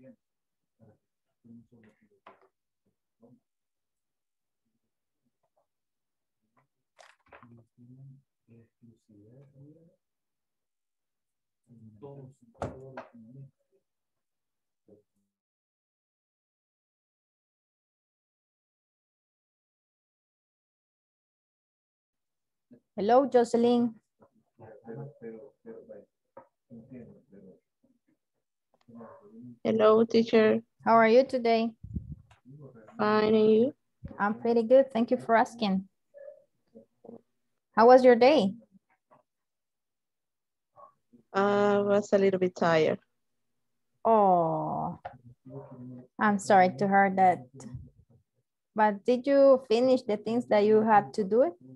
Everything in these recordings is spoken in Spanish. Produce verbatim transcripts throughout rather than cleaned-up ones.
Hello, Jocelyn. Hello, teacher. How are you today? Fine, and you? I'm pretty good. Thank you for asking. How was your day? I was a little bit tired. Oh, I'm sorry to hear that. But did you finish the things that you had to do it?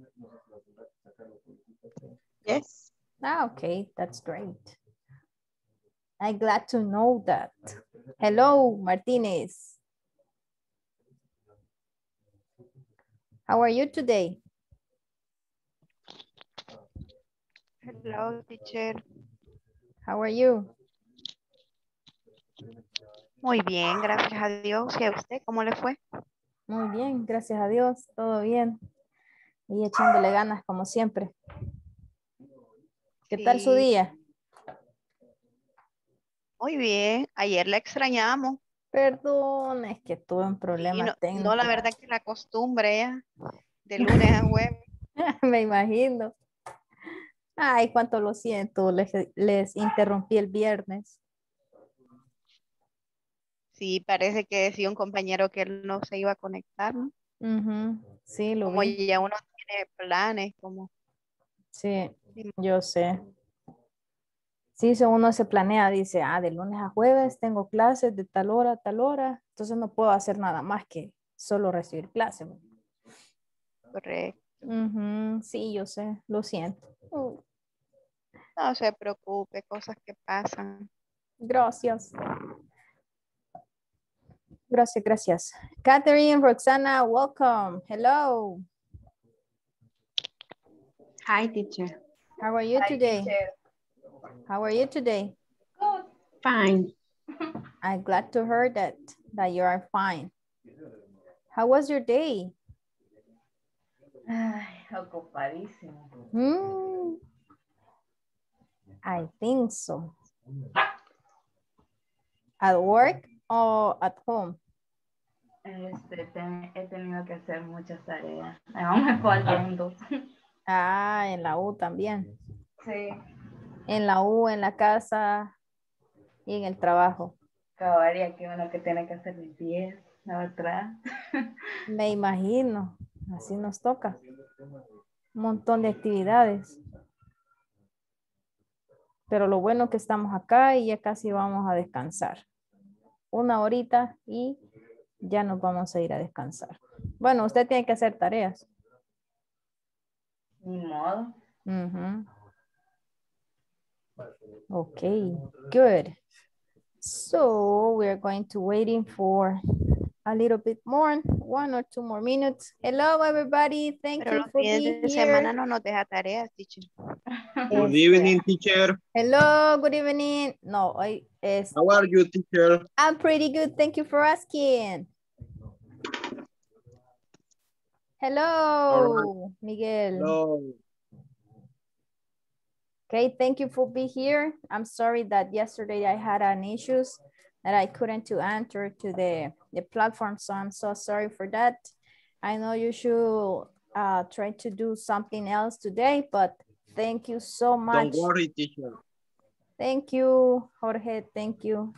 Yes. Ah, okay, that's great. I'm glad to know that. Hello, Martinez. How are you today? Hello, teacher. How are you? Muy bien, gracias a Dios. ¿Y a usted cómo le fue? Muy bien, gracias a Dios, todo bien. Y echándole ganas como siempre. ¿Qué tal su Sí, día? muy bien. Ayer la extrañamos. Perdón, es que tuve un Sí, problema no, no, la técnico. verdad que la costumbre ya, de lunes a jueves. Me imagino. Ay, cuánto lo siento, les, les interrumpí el viernes. Sí, parece que decía un compañero que él no se iba a conectar, ¿no? Ujú, sí, lo Como vi. ya uno tiene planes, como... Sí, Sí, yo sé. Sí, si uno se planea, dice, ah, de lunes a jueves tengo clases de tal hora a tal hora, entonces no puedo hacer nada más que solo recibir clases. correcto. Ujú, sí, yo sé, lo siento. Uh, No se preocupe, cosas que pasan. gracias. Gracias, gracias. Catherine, Roxana, welcome. Hello. Hi, teacher. How are you today? How are you today? Fine. I'm glad to hear that, that you are fine. How was your day? Ay, ocupadísimo. Hmm, I think so. At work or at home? Este, ten- he tenido que hacer muchas tareas. Aún me faltan dos. Ah, en la U también. Sí. En la U, en la casa y en el trabajo. Cabal, y aquí uno que tiene que hacer limpieza, la otra. Me imagino, así nos toca. Un montón de actividades. Pero lo bueno que estamos acá y ya casi vamos a descansar. Una horita y ya nos vamos a ir a descansar. Bueno, usted tiene que hacer tareas. Ni modo. Ujú. Okay, good. So we're going to waiting for a little bit more, one or two more minutes. Hello, everybody. Thank Pero you los for fines being de here. semana no nos deja tareas, teacher. Good Este, evening, teacher. hello, good evening. No, hoy es. How are you, teacher? I'm pretty good. Thank you for asking. All right. Hello, Miguel. Hello. Okay, thank you for being here. I'm sorry that yesterday I had an issues that I couldn't to enter to the, the platform, so I'm so sorry for that. I know you should uh, try to do something else today, but thank you so much. Don't worry, teacher. Thank you, Jorge, thank you.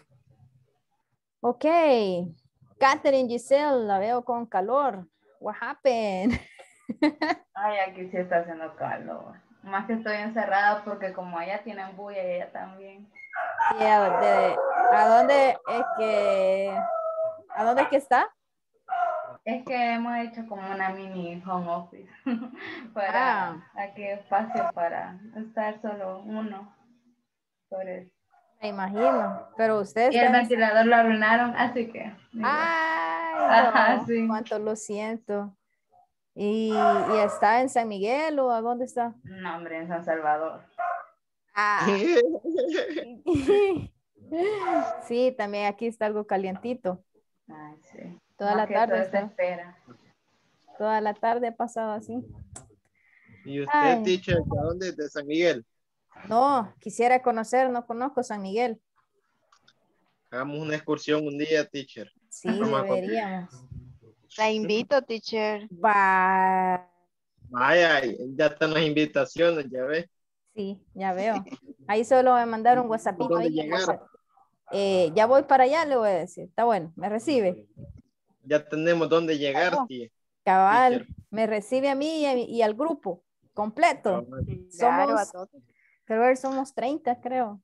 Okay, Catherine Giselle, la veo con calor. What happened? Ay, aquí sí está haciendo calor. Más que estoy encerrada porque como allá tienen bulla y ella también. Yeah, de, ¿a dónde es que, a dónde es que está? Es que hemos hecho como una mini home office para Ah. aquí espacio para estar solo uno. Por eso. Me imagino, pero usted Y el está en... ventilador lo arruinaron, así que. Igual. Ay, Ajá, no, sí. cuánto lo siento. ¿Y, y está en San Miguel o a dónde está? No, hombre, en San Salvador. Ah. Sí, también aquí está algo calientito. Ay, sí. Toda Más la que tarde todo se está, espera. toda la tarde ha pasado así. ¿Y usted, Ay, teacher, de dónde? De San Miguel. no, quisiera conocer, no conozco San Miguel. Hagamos una excursión un día, teacher. Sí, Vamos a conocer. deberíamos. La invito, teacher. Va, Vaya, ya están las invitaciones, ya ves. sí, ya veo. Ahí solo me mandaron un ¿Por WhatsAppito dónde ahí. llegar? Eh, ya voy para allá, le voy a decir. Está bueno, me recibe. Ya tenemos dónde llegar, Claro. tía. Cabal, Teacher. me recibe a mí y, a- y al grupo completo. Cabal. Claro, a Somos, todos. creo que somos treinta, creo.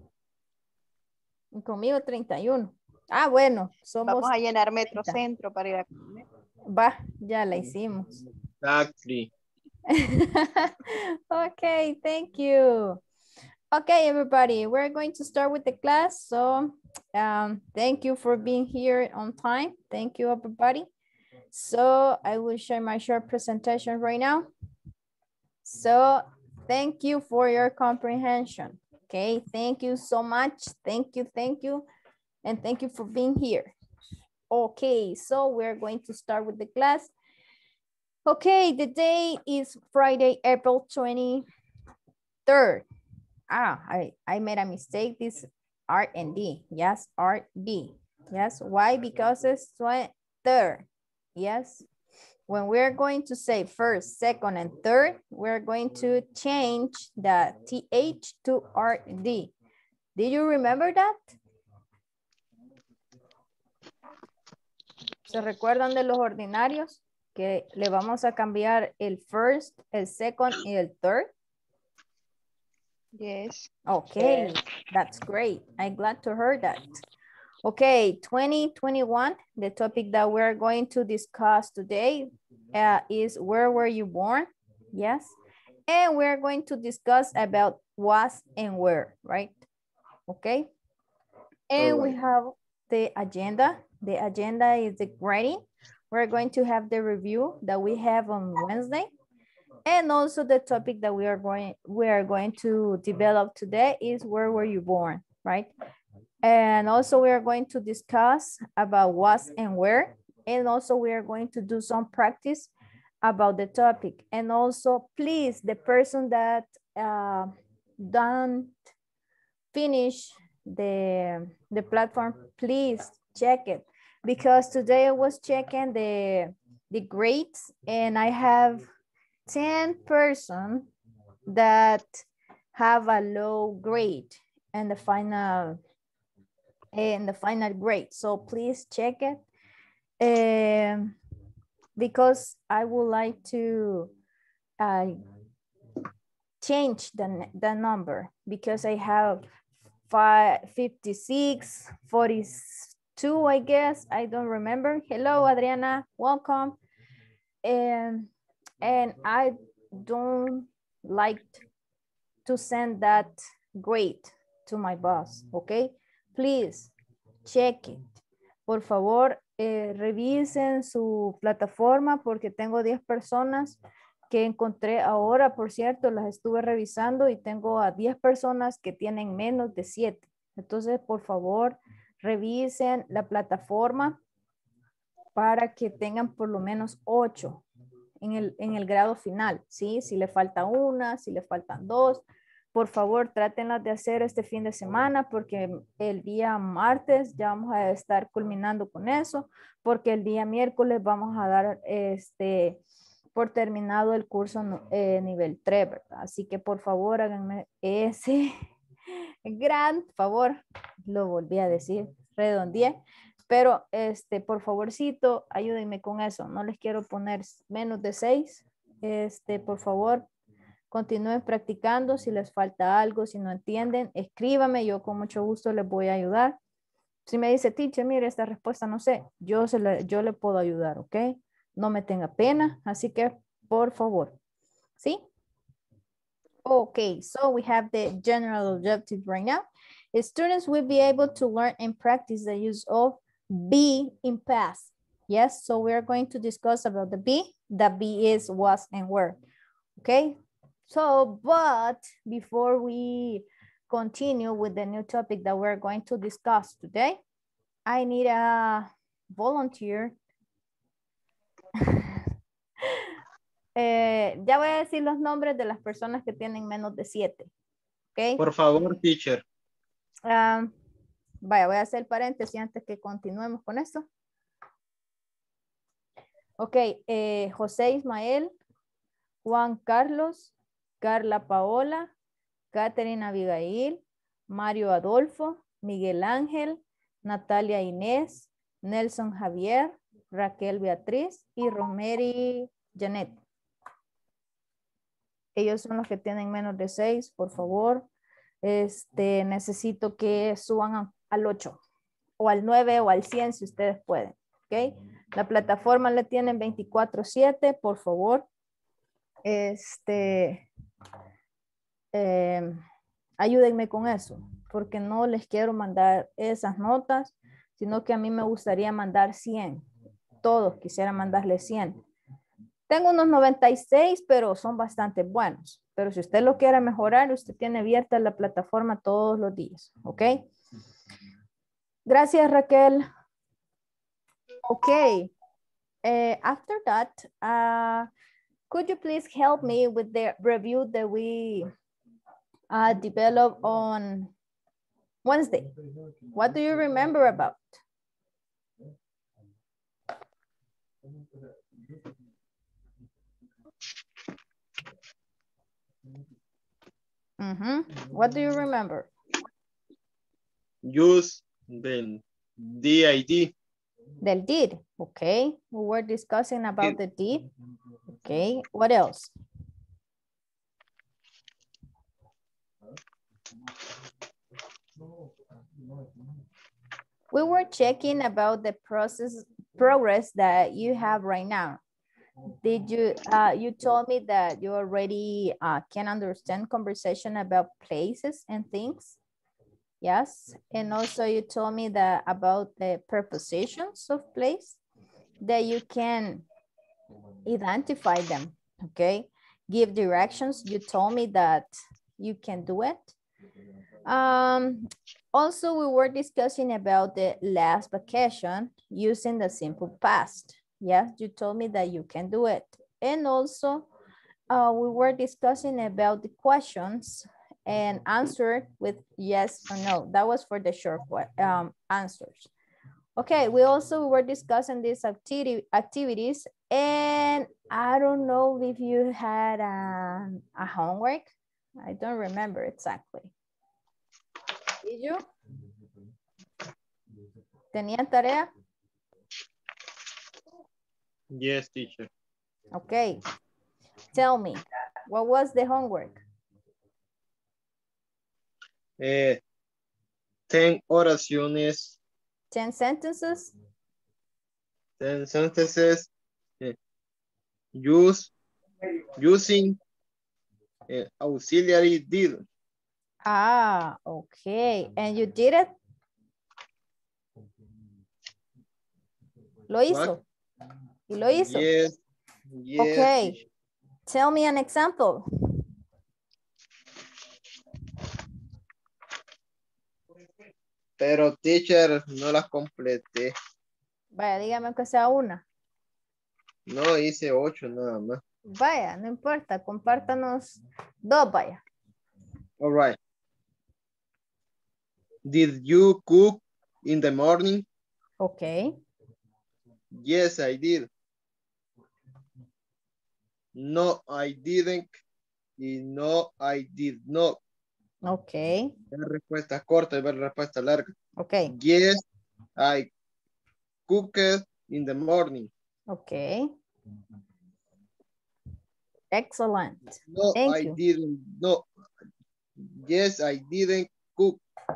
Y conmigo treinta y uno. Ah, bueno, somos, Vamos a llenar treinta. Metrocentro para ir a comer. Va, ya la hicimos. Exactly. Okay, thank you. Okay, everybody, we're going to start with the class. So um, thank you for being here on time. Thank you, everybody. So I will share my short presentation right now. So thank you for your comprehension. Okay, thank you so much. Thank you, thank you. And thank you for being here. Okay, so we're going to start with the class. Okay, the day is Friday, April twenty-third. Ah, I, I made a mistake. This R and D. Yes, R D. Yes, why? Because it's third. Yes. When we're going to say first, second, and third, we're going to change the T H to R D. Did you remember that? ¿Se recuerdan de los ordinarios? Que le vamos a cambiar el first, el second, y el third. Yes. Okay, Yes. that's great. I'm glad to hear that. Okay, twenty twenty-one, the topic that we're going to discuss today uh, is where were you born? Yes. And we're going to discuss about was and where, right? Okay. And we Alright. have the agenda. The agenda is the grading. We're going to have the review that we have on Wednesday. And also the topic that we are going we are going to develop today is where were you born, right? And also we are going to discuss about was and where. And also we are going to do some practice about the topic. And also please, the person that uh, don't finish the, the platform, please check it. Because today I was checking the, the grades and I have ten person that have a low grade in the final in the final grade. So please check it. Um, because I would like to uh, change the, the number because I have five, fifty-six, forty-two, I guess. I don't remember. Hello, Adriana, welcome. And, and I don't like to send that grade to my boss, okay? Please check it. Por favor, eh, revisen su plataforma porque tengo diez personas que encontré ahora, por cierto, las estuve revisando y tengo a diez personas que tienen menos de siete. Entonces, por favor, revisen la plataforma para que tengan por lo menos ocho en el, en el grado final, ¿sí? Si le falta una, si le faltan dos, por favor, trátenlas de hacer este fin de semana porque el día martes ya vamos a estar culminando con eso, porque el día miércoles vamos a dar este por terminado el curso eh, nivel tres, ¿verdad? Así que por favor háganme ese gran favor, lo volví a decir, redondeé, pero este, por favorcito, ayúdenme con eso, no les quiero poner menos de seis, este, por favor, continúen practicando, si les falta algo, si no entienden, escríbame, yo con mucho gusto les voy a ayudar. Si me dice, teacher, mire, esta respuesta no sé, yo, se le, yo le puedo ayudar, ¿ok? No me tenga pena, así que por favor, ¿sí? Okay, so we have the general objective right now. The students will be able to learn and practice the use of be in past. Yes, so we're going to discuss about the be. The be is, was, and were. Okay, so but before we continue with the new topic that we're going to discuss today, I need a volunteer. eh, ya voy a decir los nombres de las personas que tienen menos de siete. ¿Ok? Por favor, teacher. Um, vaya, voy a hacer paréntesis antes que continuemos con esto. Ok, eh, José Ismael, Juan Carlos, Carla Paola, Catherine Abigail, Mario Adolfo, Miguel Ángel, Natalia Inés, Nelson Javier, Raquel Beatriz y Romeri Janet. Ellos son los que tienen menos de seis, por favor. Este, necesito que suban a, al ocho o al nueve o al cien si ustedes pueden. ¿Ok? La plataforma le tienen veinticuatro siete, por favor. Este, eh, ayúdenme con eso, porque no les quiero mandar esas notas, sino que a mí me gustaría mandar cien. Todos quisieran mandarle cien. Tengo unos noventa y seis, pero son bastante buenos. Pero si usted lo quiere mejorar, usted tiene abierta la plataforma todos los días. ¿Ok? Gracias, Raquel. Ok. Uh, after that, uh, could you please help me with the review that we uh, developed on Wednesday? What do you remember about? Mm-hmm. What do you remember? Use the D I D. Del did. Okay. We were discussing about the did. Okay. What else? We were checking about the process progress that you have right now. Did you, uh, you told me that you already uh, can understand conversation about places and things. Yes, and also you told me that about the prepositions of place, that you can identify them, okay? Give directions, you told me that you can do it. Um, also, we were discussing about the last vacation using the simple past. Yes, you told me that you can do it. And also, uh, we were discussing about the questions and answer with yes or no. That was for the short um, answers. Okay, we also were discussing these activity, activities, and I don't know if you had a, a homework. I don't remember exactly. Did you? ¿Tenían tarea? Yes, teacher. Okay. Tell me, what was the homework? Eh, ten oraciones. ten sentences? Ten sentences. Eh, use, using eh, auxiliary did. Ah, okay. And you did it? Lo hizo. ¿Y lo hizo? Yes. Yes. Okay. Teacher. Tell me an example. Pero teacher, no las completé. Vaya, dígame que sea una. No, hice ocho nada más. Vaya, no importa, compártanos dos, vaya. All right. Did you cook in the morning? Okay. Yes, I did. No, I didn't. Y no, I did not. Okay. Ver respuesta corta y ver respuesta larga. Okay. Yes, I cooked in the morning. Okay. Excellent. No, Thank I you. didn't. No. Yes, I didn't cook.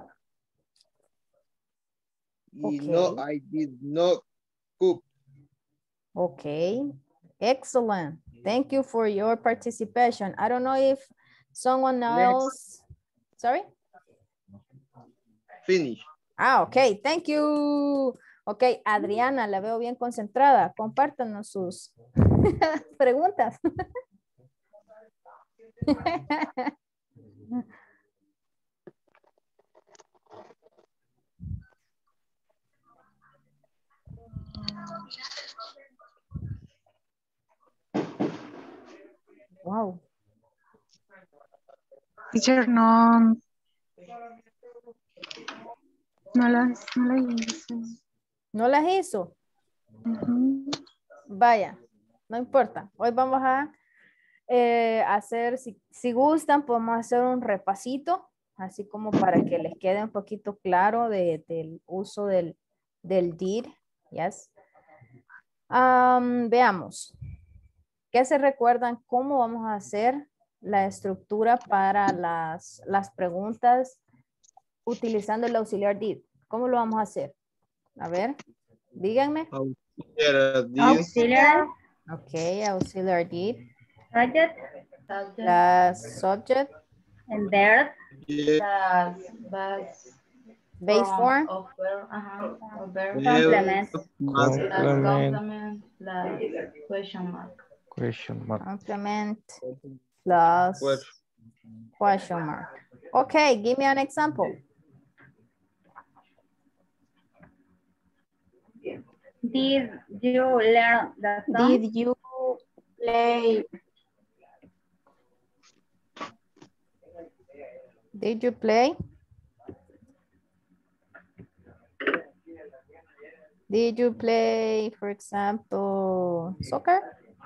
Y no, Okay. I did not cook. Okay. Excellent. Thank you for your participation. I don't know if someone else. Sorry? Finish. Ah, ok. Thank you. Ok, Adriana, la veo bien concentrada. Compártanos sus preguntas. Wow. Teacher, no, no las, no las hice. ¿No las hizo? Ujú. Vaya, no importa. Hoy vamos a eh, hacer, si, si gustan, podemos hacer un repasito, así como para que les quede un poquito claro de, del uso del, del did. Yes. Um, veamos. ¿Qué se recuerdan? ¿Cómo vamos a hacer la estructura para las, las preguntas utilizando el auxiliar did? ¿Cómo lo vamos a hacer? A ver, díganme. Auxiliar did. Auxiliary, Ok, auxiliar did. subject, subject, Las subject, and verb, Yeah. las base base form. of verb, ajá, of verb, Yeah. complement, Más- las Complement. complement, las question mark. Question mark. Complement plus Pues, question mark. Okay, give me an example. Did you learn the song? Did you play? Did you play? Did you play, for example, soccer?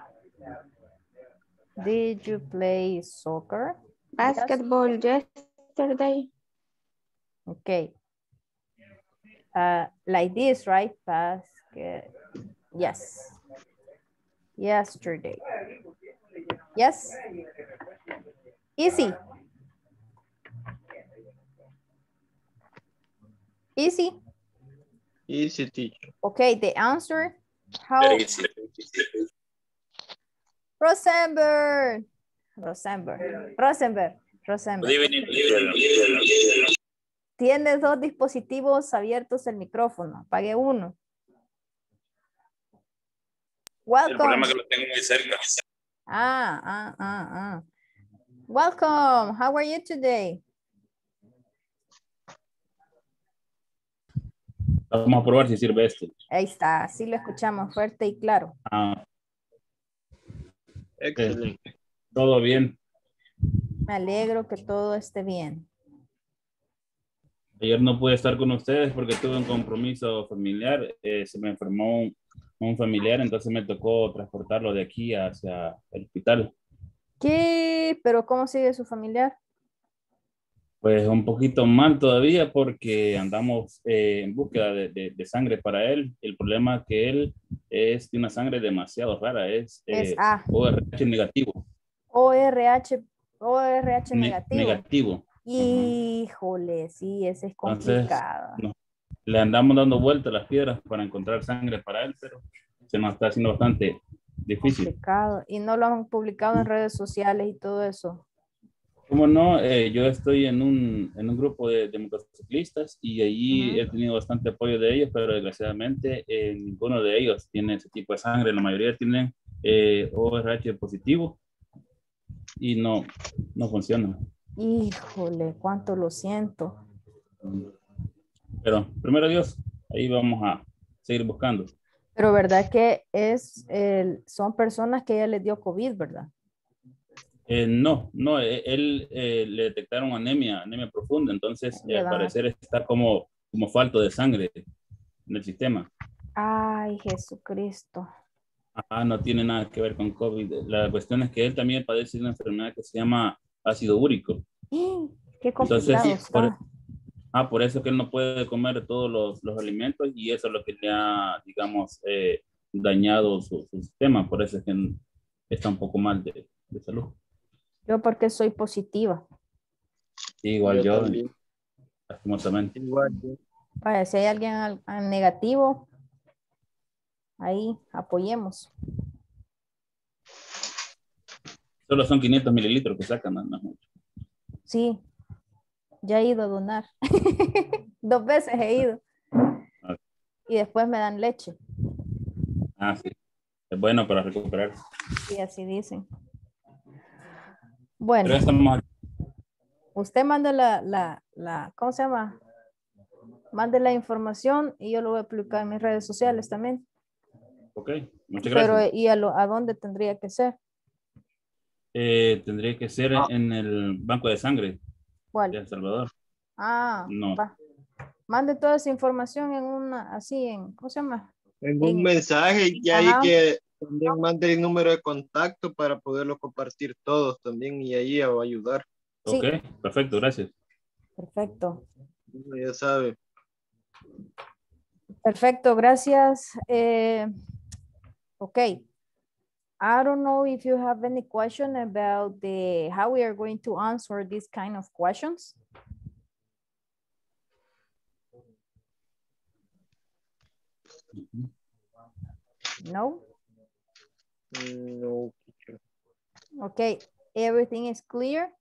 Did you play soccer? Basketball yesterday. Okay. Uh, like this, right? Basket. Yes. Yesterday. Yes. Easy. Easy. easy teacher. Okay, the answer. How? Rosenberg. Rosenberg. Rosenberg. Rosenberg. Tiene dos dispositivos abiertos el micrófono. Apague uno. Welcome. El problema es que lo tengo muy cerca. Ah, ah, ah, ah. Welcome. How are you today? Vamos a probar si sirve esto. Ahí está. Sí lo escuchamos fuerte y claro. Ah, Excelente. todo bien. Me alegro que todo esté bien. Ayer no pude estar con ustedes porque tuve un compromiso familiar. Eh, se me enfermó un, un familiar, entonces me tocó transportarlo de aquí hacia el hospital. ¿Qué? ¿Pero cómo sigue su familiar? Pues un poquito mal todavía porque andamos eh, en búsqueda de, de, de sangre para él. El problema es que él es de una sangre demasiado rara, es, Es eh, A. O R H negativo. O R H, O R H Ne- negativo. negativo. Híjole, sí, ese es Entonces, complicado. no, le andamos dando vueltas a las piedras para encontrar sangre para él, pero se nos está haciendo bastante difícil. Complicado. Y no lo han publicado en redes sociales y todo eso. Como no, eh, yo estoy en un, en un grupo de, de motociclistas y allí Ujú. he tenido bastante apoyo de ellos, pero desgraciadamente eh, ninguno de ellos tiene ese tipo de sangre. La mayoría tienen eh, O R H positivo y no, no funciona. Híjole, cuánto lo siento. Pero primero Dios, ahí vamos a seguir buscando. Pero verdad que es, el- son personas que ya les dio COVID, ¿verdad? Eh, no, no, eh, él eh, le detectaron anemia, anemia profunda, entonces eh, Le al van a- parecer está como, como falto de sangre en el sistema. Ay, Jesucristo. Ah, no tiene nada que ver con COVID. La cuestión es que él también padece una enfermedad que se llama ácido úrico. ¡Ih! Qué Entonces, complicado por, está. ah, por eso que él no puede comer todos los, los alimentos y eso es lo que le ha, digamos, eh, dañado su, su sistema. Por eso es que está un poco mal de, de salud. Yo porque soy positiva. Igual Yo yo, también. lastimosamente. Igual, yo. Vaya, si hay alguien al- al negativo, ahí apoyemos. Solo son quinientos mililitros que sacan, no, no es mucho. Sí, ya he ido a donar. Dos veces he ido. Ok. Y después me dan leche. Ah, sí. Es bueno para recuperarse. Y así dicen. Pero Bueno, ya estamos aquí. usted manda la, la, la, ¿cómo se llama? Mande la información y yo lo voy a publicar en mis redes sociales también. Ok, muchas Pero, gracias. ¿y a, lo, a dónde tendría que ser? Eh, tendría que ser Ah. en el banco de sangre de ¿Cuál? El Salvador. Ah, No. va. Mande toda esa información en una, así en, ¿cómo se llama? En un En- mensaje y ahí Ajá. que también mande el número de contacto para poderlo compartir todos también y ahí va a ayudar. Sí. Ok, perfecto, gracias. Perfecto. Ya sabe. Perfecto, gracias. Eh, okay. I don't know if you have any question about the how we are going to answer this kind of questions. No? No, teacher. Okay, everything is clear?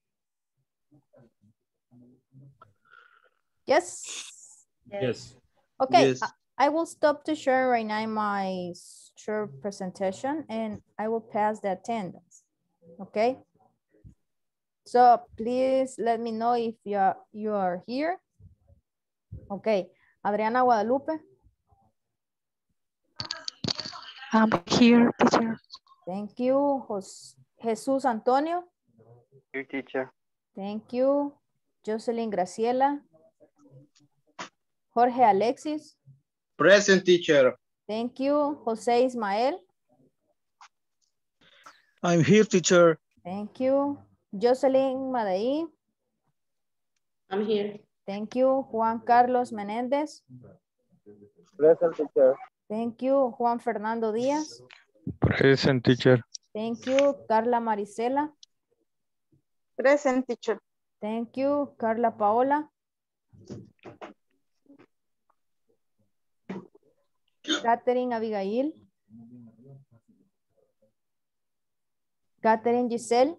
Yes? Yes. Okay, Yes. I, I will stop to share right now my short presentation and I will pass the attendance, okay? So please let me know if you are, you are here. Okay, Adriana Guadalupe. I'm here, teacher. Thank you. Jos Jesús Antonio. Here, teacher. Thank you. Jocelyn Graciela. Jorge Alexis. Present, teacher. Thank you. Jose Ismael. I'm here, teacher. Thank you. Jocelyn Madei. I'm here. Thank you. Juan Carlos Menéndez. Present, teacher. Thank you. Juan Fernando Díaz. Present, teacher. Thank you. Carla Marisela. Present, teacher. Thank you. Carla Paola. Catherine Abigail. Catherine Giselle.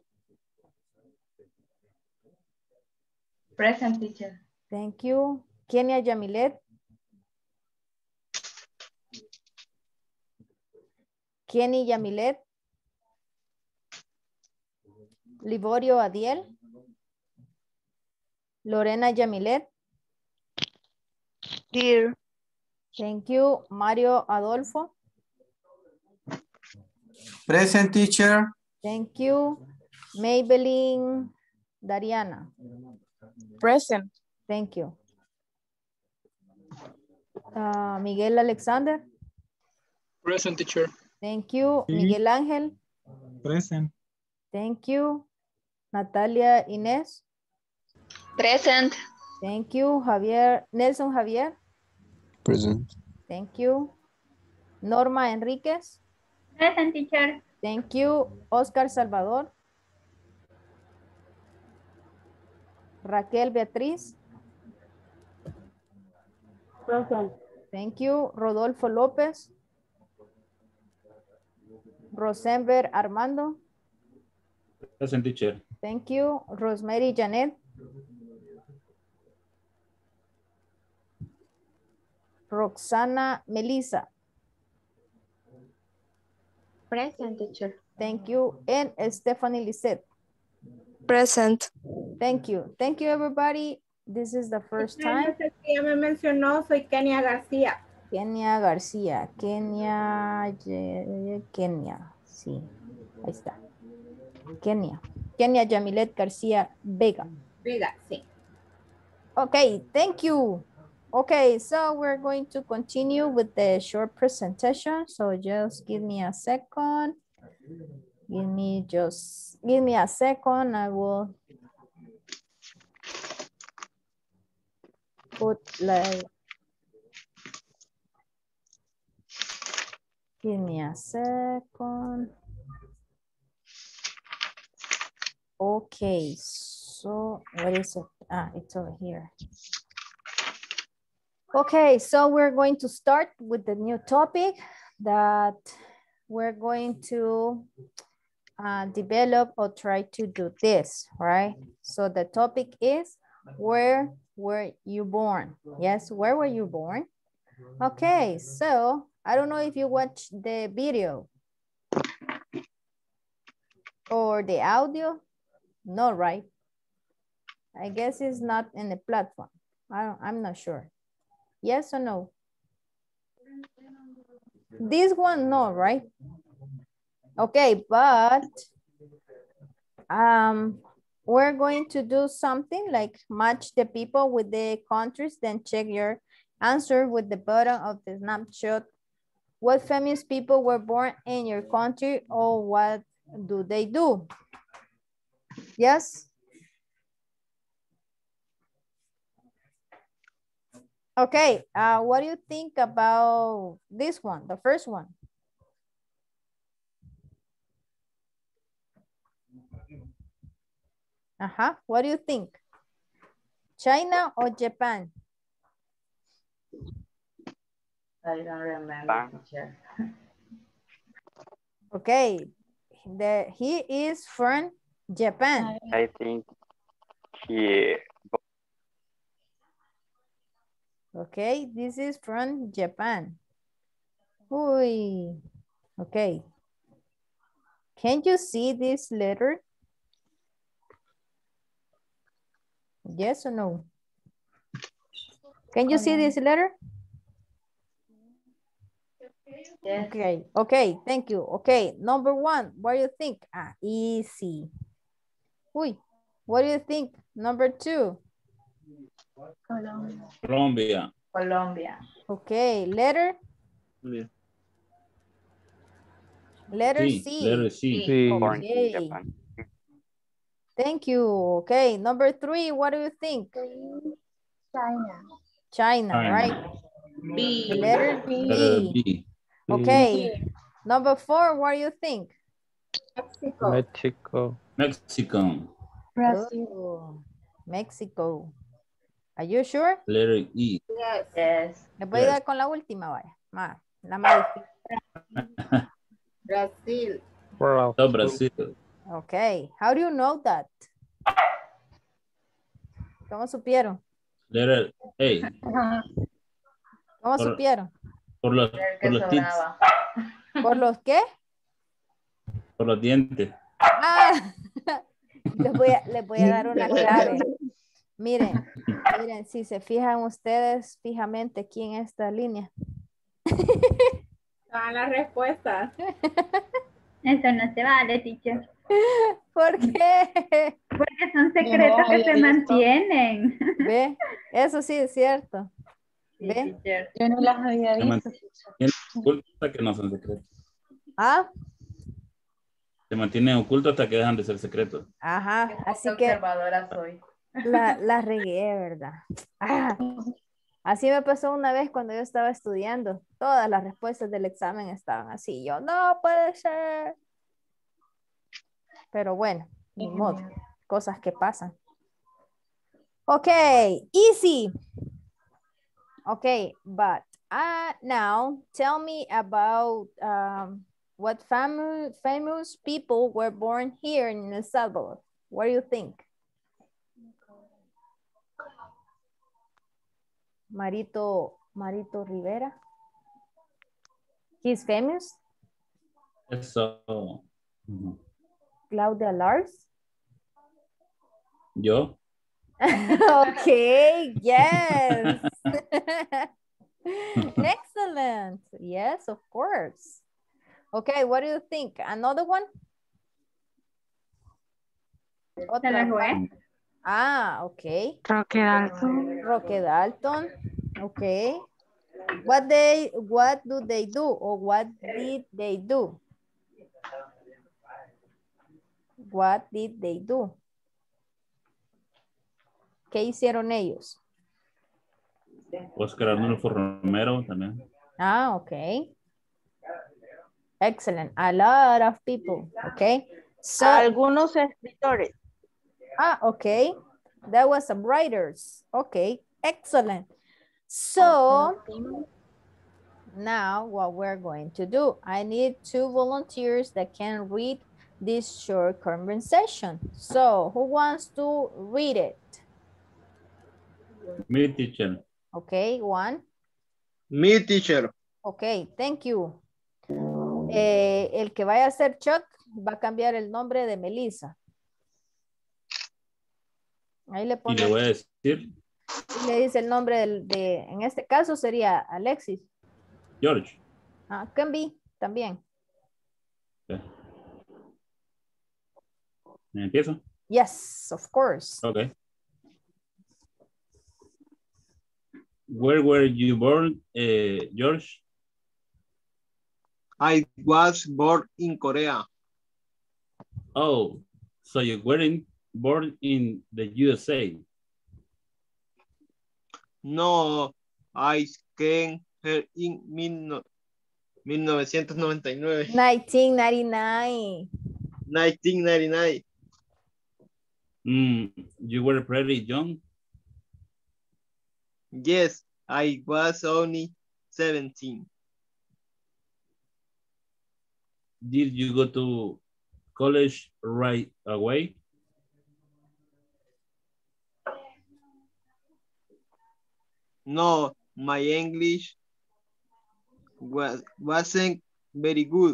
Present, teacher. Thank you. Kenia Yamilet. Kenny Yamilet. Liborio Adiel. Lorena Yamilet. Here. Thank you. Mario Adolfo. Present, teacher. Thank you. Maybelline Dariana. Present. Thank you. Uh, Miguel Alexander. Present, teacher. Thank you. Miguel Ángel. Present. Thank you. Natalia Inés. Present. Thank you. Javier, Nelson Javier. Present. Thank you. Norma Enríquez. Present, teacher. Thank you. Oscar Salvador. Raquel Beatriz. Present. Thank you. Rodolfo López. Rosenberg Armando. Present, teacher. Thank you. Rosemary Janet. Roxana Melissa. Present, teacher. Thank you. And Stephanie Lisette. Present. Thank you. Thank you, everybody. This is the first time. Ya me mencionó, soy Kenia García. Kenia García. Kenia. Kenia. Sí. Ahí está. Kenia. Kenia Yamilet García Vega. Vega, sí. Okay, thank you. Okay, so we're going to continue with the short presentation. So just give me a second. Give me just, give me a second. I will put like, give me a second. Okay, so what is it? Ah, it's over here. Okay, so we're going to start with the new topic that we're going to uh, develop or try to do this, right? So the topic is, where were you born? Yes, where were you born? Okay, so I don't know if you watched the video or the audio. No, right? I guess it's not in the platform. I don't, I'm not sure. Yes or no? This one, no, right? Okay, but Um, we're going to do something like match the people with the countries, then check your answer with the bottom of the snapshot. What famous people were born in your country, or what do they do? Yes? Okay, uh, what do you think about this one, the first one? Uh-huh, what do you think? China or Japan? I don't remember, teacher. Okay, the, he is from Japan. I think he. Okay, this is from Japan. Uy. Okay. Can you see this letter? Yes or no? Can you see this letter? Yes. Okay, okay, thank you. Okay, number one, what do you think? Ah, easy. Uy, what do you think? Number two. Colombia. Colombia. Colombia. Okay, letter? Yeah. Letter Sí, C. letter C. Sí. Born in Okay. Japan. Thank you. Okay, number three, what do you think? China. China, China. right? B. The letter Letter B. B. Okay, number four, what do you think? Mexico. Mexico. Mexican. Brazil. Oh, Mexico. Are you sure? Letter E. Yes. Yes. Me voy a Yes. dar con la última, vaya. Ma, la más difícil. Brazil. Oh, Brazil. Okay, how do you know that? ¿Cómo supieron? Letter A. ¿Cómo Por- supieron? Por los, El por que los tips, sobraba. ¿Por los qué? por los dientes. Ah, les voy a, les voy a dar una clave. Miren, miren, si se fijan ustedes fijamente aquí en esta línea. Todas las respuestas. Eso no se vale, teacher. ¿Por qué? Porque son secretos que se mantienen. ¿Ve? Eso sí es cierto. Sí, ¿Ve? teacher. Yo no las había Se visto. mantienen ocultos hasta que no son secretos. Ah, Se mantienen ocultos hasta que dejan de ser secretos. ajá, Qué así poca que observadora soy. la, la regué, ¿verdad? Ah, así me pasó una vez cuando yo estaba estudiando. Todas las respuestas del examen estaban así. Yo, no puede ser. Pero bueno, ni modo. Cosas que pasan. Ok, easy. Okay, but uh, now tell me about um, what famous famous people were born here in El Salvador. What do you think? Marito, Marito Rivera. He's famous. Eso. Ujú. Claudia Lars. Yo. Okay, yes. Excellent. Yes, of course. Okay, what do you think? Another one? Se Otra la más. jugué. Ah, okay. Roque Dalton. Roque Dalton. Okay. What they what do they do or what did they do? What did they do? ¿Qué hicieron ellos? Oscar Arnulfo Romero también. Ah, okay. Excellent. A lot of people. Okay. So, Algunos escritores. ah, okay. That was some writers. Okay. Excellent. So, now what we're going to do, I need two volunteers that can read this short conversation. So, who wants to read it? Mi teacher. Okay, one. Me, teacher. Okay, thank you. Eh, el que vaya a ser Chuck va a cambiar el nombre de Melissa. Ahí le Y pone, le voy a decir. y le dice el nombre del, de, en este caso sería Alexis. George. Ah, can be, también. Okay. ¿Empiezo? Yes, of course. Okay. Where were you born, uh, George? I was born in Korea. Oh, so you weren't born in the U S A? No, I came here in mil, mil novecientos noventa y nueve. nineteen ninety-nine. nineteen ninety-nine. Mm, you were pretty young. Yes, I was only seventeen. Did you go to college right away? No, my English was, wasn't very good.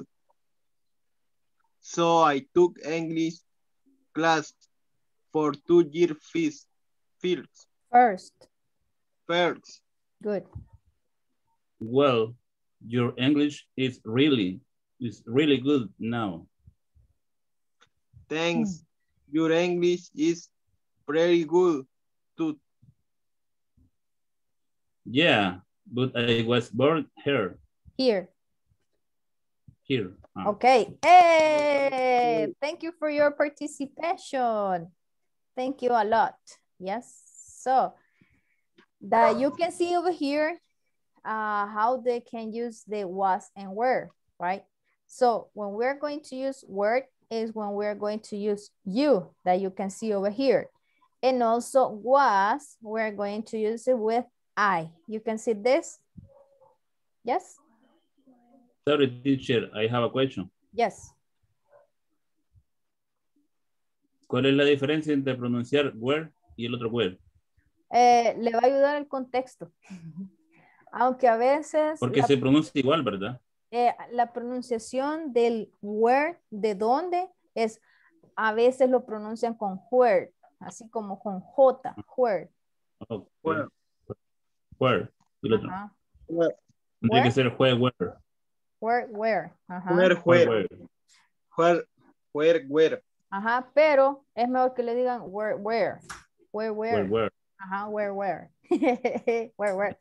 So I took English class for two years first. First. First. Good. Well, your English is really, is really good now. Thanks. Your English is pretty good too. Yeah, but I was born here. Here. Here. Ah. Okay. Hey, thank you for your participation. Thank you a lot. Yes. So that you can see over here uh, how they can use the was and were, right? So when we're going to use word is when we're going to use you that you can see over here. And also was, we're going to use it with I. You can see this? Yes? Sorry, teacher, I have a question. Yes. ¿Cuál es la diferencia entre pronunciar where y el otro where? Eh, le va a ayudar el contexto. Aunque a veces... Porque la, se pronuncia igual, ¿verdad? eh, la pronunciación del where, de dónde, es a veces lo pronuncian con where, así como con J, where. Okay. Where. Where. Y el otro. Ajá. Where. Tiene que ser where, where. Where, where. Ajá. Where, where. Where, Where, where, where. Ajá, pero es mejor que le digan where, where. Where, where. Where, where. Ajá, where, where. Where, where.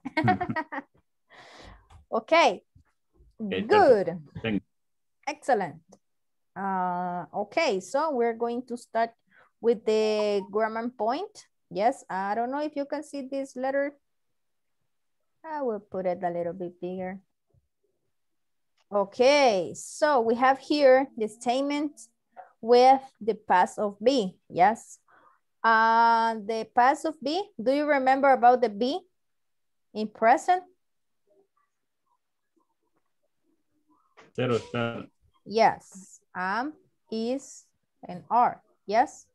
Okay. Okay, Good. Thank you. Excellent. Uh, okay, so we're going to start with the grammar point. Yes, I don't know if you can see this letter. I will put it a little bit bigger. Okay, so we have here the statement with the past of be. Yes. Uh, the past of be, do you remember about the be in present? Cero está. Yes, am, is, and are. Yes.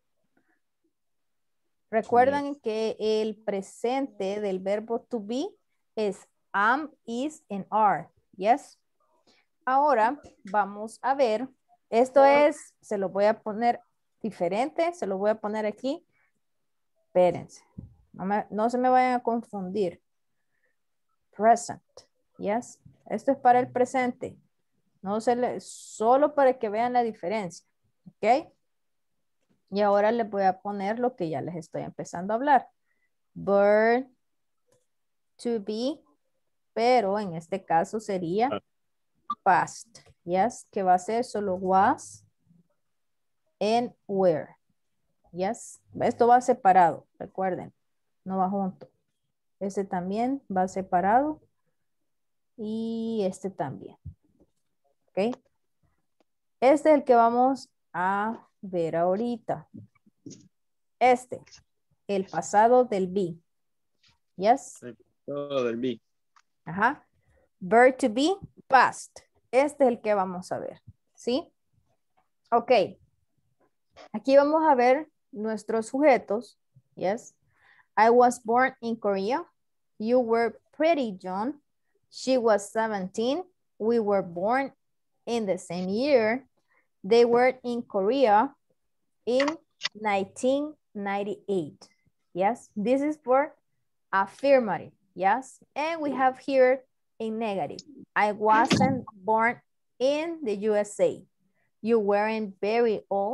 Recuerdan yes. que el presente del verbo to be es am, is, and are. Yes. Ahora vamos a ver. Esto es, se lo voy a poner diferente, se lo voy a poner aquí. Espérense. No, me, no se me vayan a confundir. Present. Yes. Esto es para el presente. No se le, solo para que vean la diferencia. ¿Ok? Y ahora les voy a poner lo que ya les estoy empezando a hablar. Verb to be, pero en este caso sería past. Yes, que va a ser solo was and were. Yes, esto va separado, recuerden, no va junto. Este también va separado y este también. ¿Ok? Este es el que vamos a ver ahorita. Este, el pasado del be. Yes. El pasado del be. Ajá. Verb to be, past. Este es el que vamos a ver. ¿Sí? Ok. Aquí vamos a ver nuestros sujetos. Yes. I was born in Korea. You were pretty young. She was seventeen. We were born in the same year. They were in Korea in nineteen ninety-eight. Yes, this is for affirmative. Yes, and we have here a negative. I wasn't born in the U S A. You weren't very old.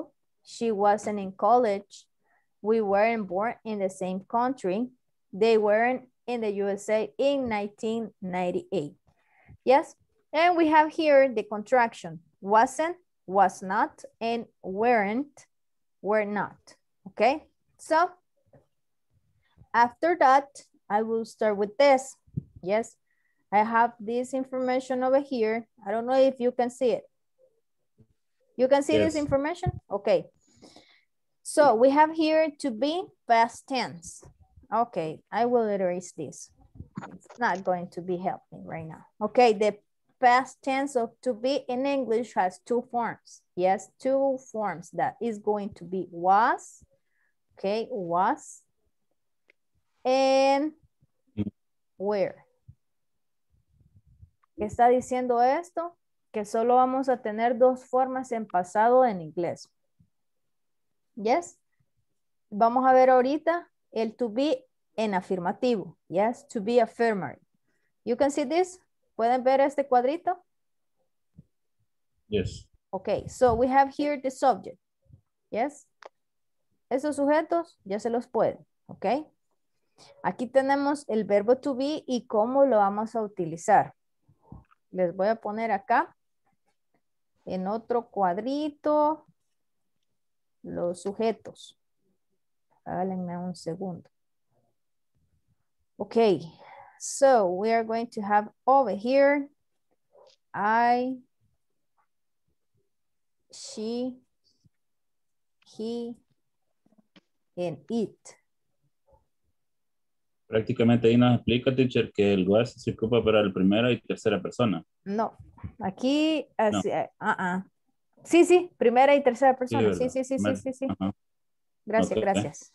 She wasn't in college. We weren't born in the same country. They weren't in the U S A in nineteen ninety-eight. Yes, and we have here the contraction. Wasn't, was not, and weren't, were not. Okay, so after that, I will start with this. Yes, I have this information over here. I don't know if you can see it. You can see Yes. this information? Okay. So we have here to be past tense. Okay, I will erase this. It's not going to be helping right now. Okay, the past tense of to be in English has two forms. Yes, two forms. That is going to be was, okay, was, and were. ¿Qué está diciendo esto? Que solo vamos a tener dos formas en pasado en inglés. Yes. Vamos a ver ahorita el to be en afirmativo. Yes, to be affirmative. You can see this. ¿Pueden ver este cuadrito? Yes. Okay, so we have here the subject. Yes. Esos sujetos ya se los pueden. Ok. Aquí tenemos el verbo to be y cómo lo vamos a utilizar. Les voy a poner acá en otro cuadrito los sujetos. Háganme un segundo. Okay, so we are going to have over here I, she, he, and it. Prácticamente ahí nos explica, teacher, que el was se ocupa para la primera y tercera persona. No, aquí, así, no. uh -uh. Sí, sí, primera y tercera persona. Sí, sí, sí, sí, sí, sí. Uh -huh. Gracias, okay. gracias.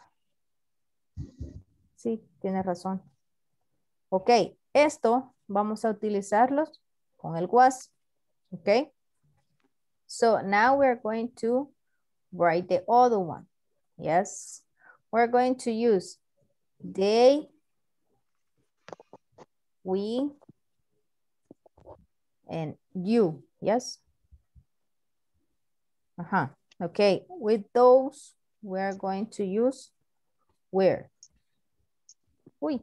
Sí, tienes razón. Ok, esto vamos a utilizarlos con el was. Ok. So now we're going to write the other one. Yes. We're going to use they, we, and you. Yes. Uh-huh. Okay, with those, we're going to use where. Uy.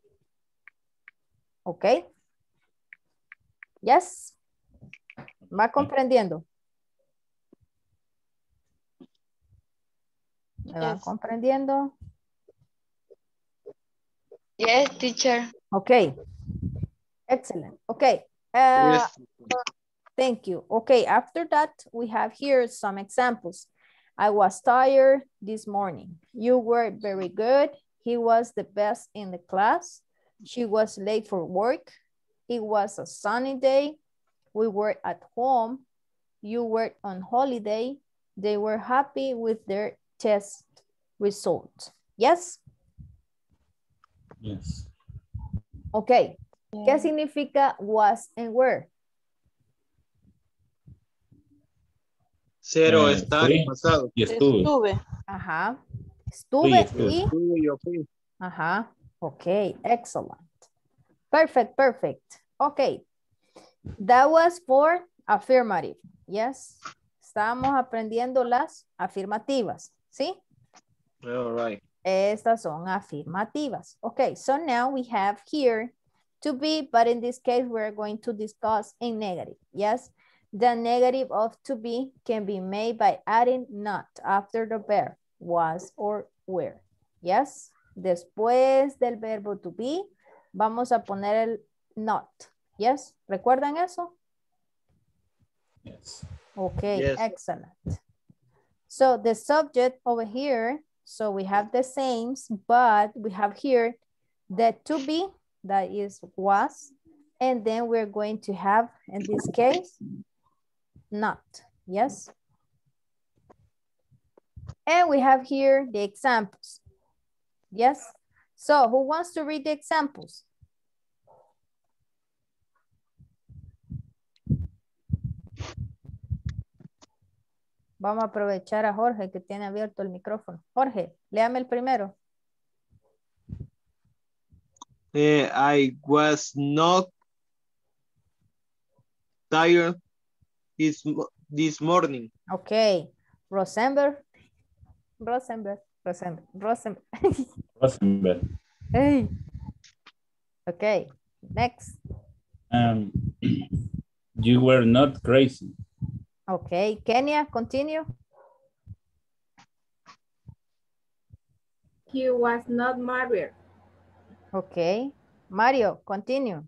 Okay. Yes. ¿Va comprendiendo? ¿Me van comprendiendo? Yes, teacher. Okay. Excellent. Okay. Uh, Yes. Thank you. Okay, after that, we have here some examples. I was tired this morning. You were very good. He was the best in the class. She was late for work. It was a sunny day. We were at home. You were on holiday. They were happy with their test results. Yes? Yes. Okay. ¿Qué significa was and were? Cero Eh, está fui en pasado. Y estuve. Estuve. Ajá. Fui y Estuve estuve. y... Estuve, yo fui. Ajá. Okay, excellent. Perfect, perfect. Okay. That was for affirmative. Yes. Estábamos aprendiendo las afirmativas. ¿Sí? All right. Estas son afirmativas. Okay, so now we have here to be, but in this case, we're going to discuss in negative. Yes. The negative of to be can be made by adding not after the verb was or were. Yes. Después del verbo to be, vamos a poner el not. Yes. ¿Recuerdan eso? Yes. Okay, Yes. excellent. So the subject over here, so we have the same, but we have here the to be, that is was, and then we're going to have, in this case, not. Yes. And we have here the examples. Yes. So who wants to read the examples? Vamos a aprovechar a Jorge que tiene abierto el micrófono. Jorge, léame el primero. Eh, I was not tired this, mo- this morning. Okay. Rosenberg, Rosenberg. Rosenberg. Rosenberg. Rosenberg. Hey. Okay, next. Um, you were not crazy. Okay, Kenya, continue. He was not married. Okay, Mario, continue.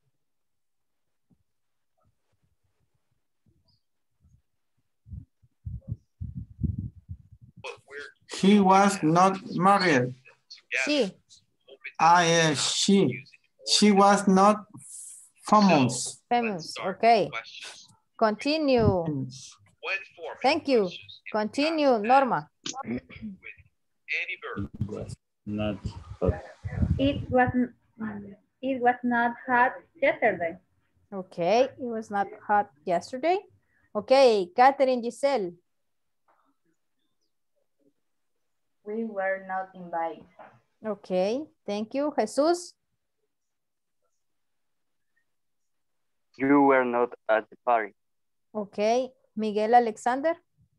He was not married. She. Ah, yeah, she. She was not famous. Famous, okay. Continue. Thank you. Continue, Norma. Not hot. It was it was not hot yesterday. Okay, it was not hot yesterday. Okay, Catherine Giselle. We were not invited. Okay, thank you. Jesus. You were not at the party. Okay, Miguel Alexander.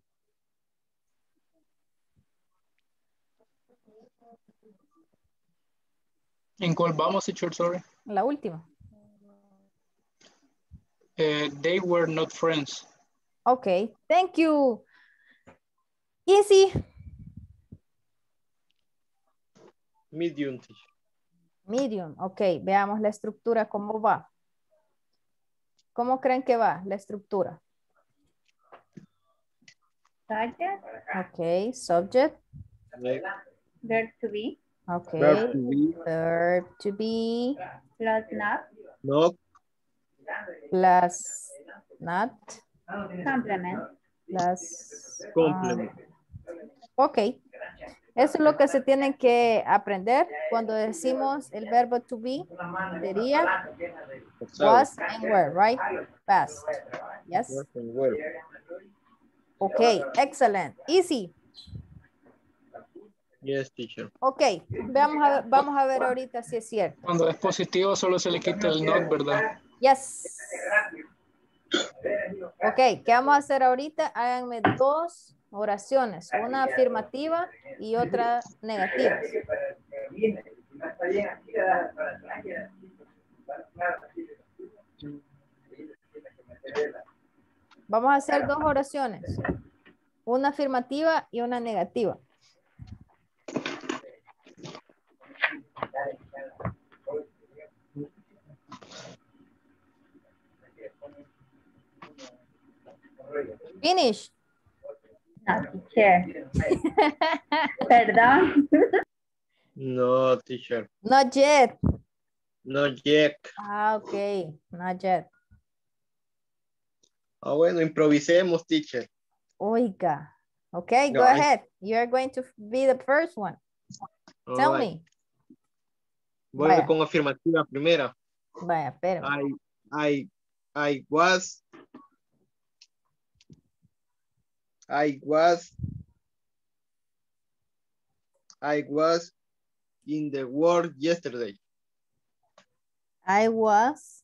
¿En cuál vamos, teacher? Sorry. La última. Uh, they were not friends. Okay, thank you. Easy. Medium, teacher. Medium, ok, veamos la estructura, cómo va. ¿Cómo creen que va la estructura? Subject, Ok, subject. verb to be, Ok, Verb to be. verb to be plus not, No. plus not complement. plus um, Complement. ok, eso es lo que se tienen que aprender cuando decimos el verbo to be. Sería was and were, right? Past. Yes. Was and were. Ok, excellent. Easy. Yes, teacher. Ok, vamos a, ver, vamos a ver ahorita si es cierto. Cuando es positivo solo se le quita el not, ¿verdad? Yes. Ok, ¿qué vamos a hacer ahorita? Háganme dos oraciones, una afirmativa y otra negativa. Vamos a hacer dos oraciones, una afirmativa y una negativa. Finish. No, teacher. Perdón. No, teacher. Not yet. Not yet. Ah, ok, not yet. Ah, bueno, improvisemos, teacher. Oiga. Okay, No, go I- ahead. You're going to be the first one. All Tell right. me. Voy Vaya. con afirmativa primera. Vaya, espérame. I, I, I was, I was, I was in the world yesterday. I was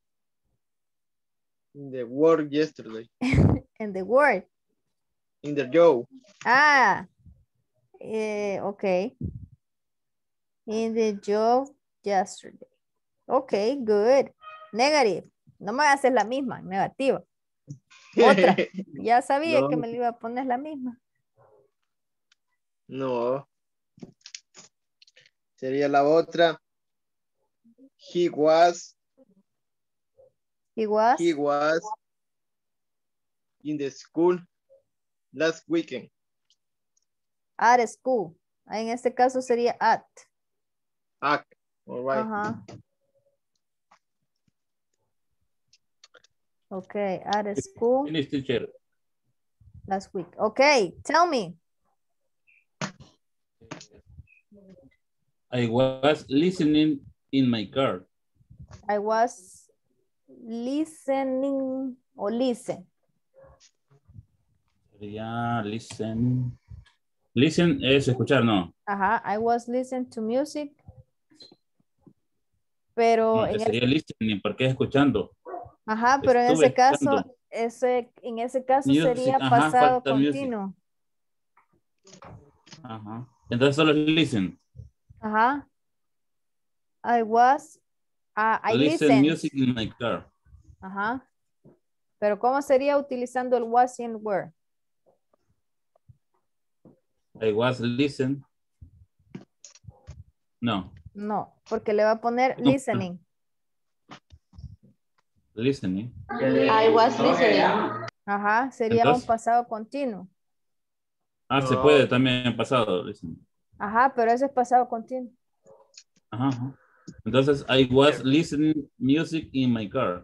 In the world yesterday. in the word. In the job. Ah, eh, okay. In the job yesterday. Okay, good. Negative. No me haces la misma, negativa. Otra. Ya sabía No. que me le iba a poner la misma. No. Sería la otra. He was, He was he was in the school last weekend. at school. En este caso sería at. Ah, all right. Ajá. Okay, at school Finish, teacher. last week. Okay, tell me. I was listening in my car. I was listening or listen. Sería listen. Listen es escuchar, ¿no? Ajá, I was listening to music. Pero No, en que sería ese, listening, porque es escuchando. ajá, pero en Estuve ese caso, escuchando. ese, en ese caso Music, sería ajá, pasado falta music. continuo. Ajá. Entonces solo es listen. Ajá. I was, uh, I Listen listened. music in my car. Ajá. Pero ¿cómo sería utilizando el was and were? I was listen. No. No, porque le va a poner No. listening. Listening. I was listening. Ajá, sería Entonces- un pasado continuo. Ah, se puede también en pasado. Listening. Ajá, pero ese es pasado continuo. Ajá, ajá. Entonces, I was listening music in my car.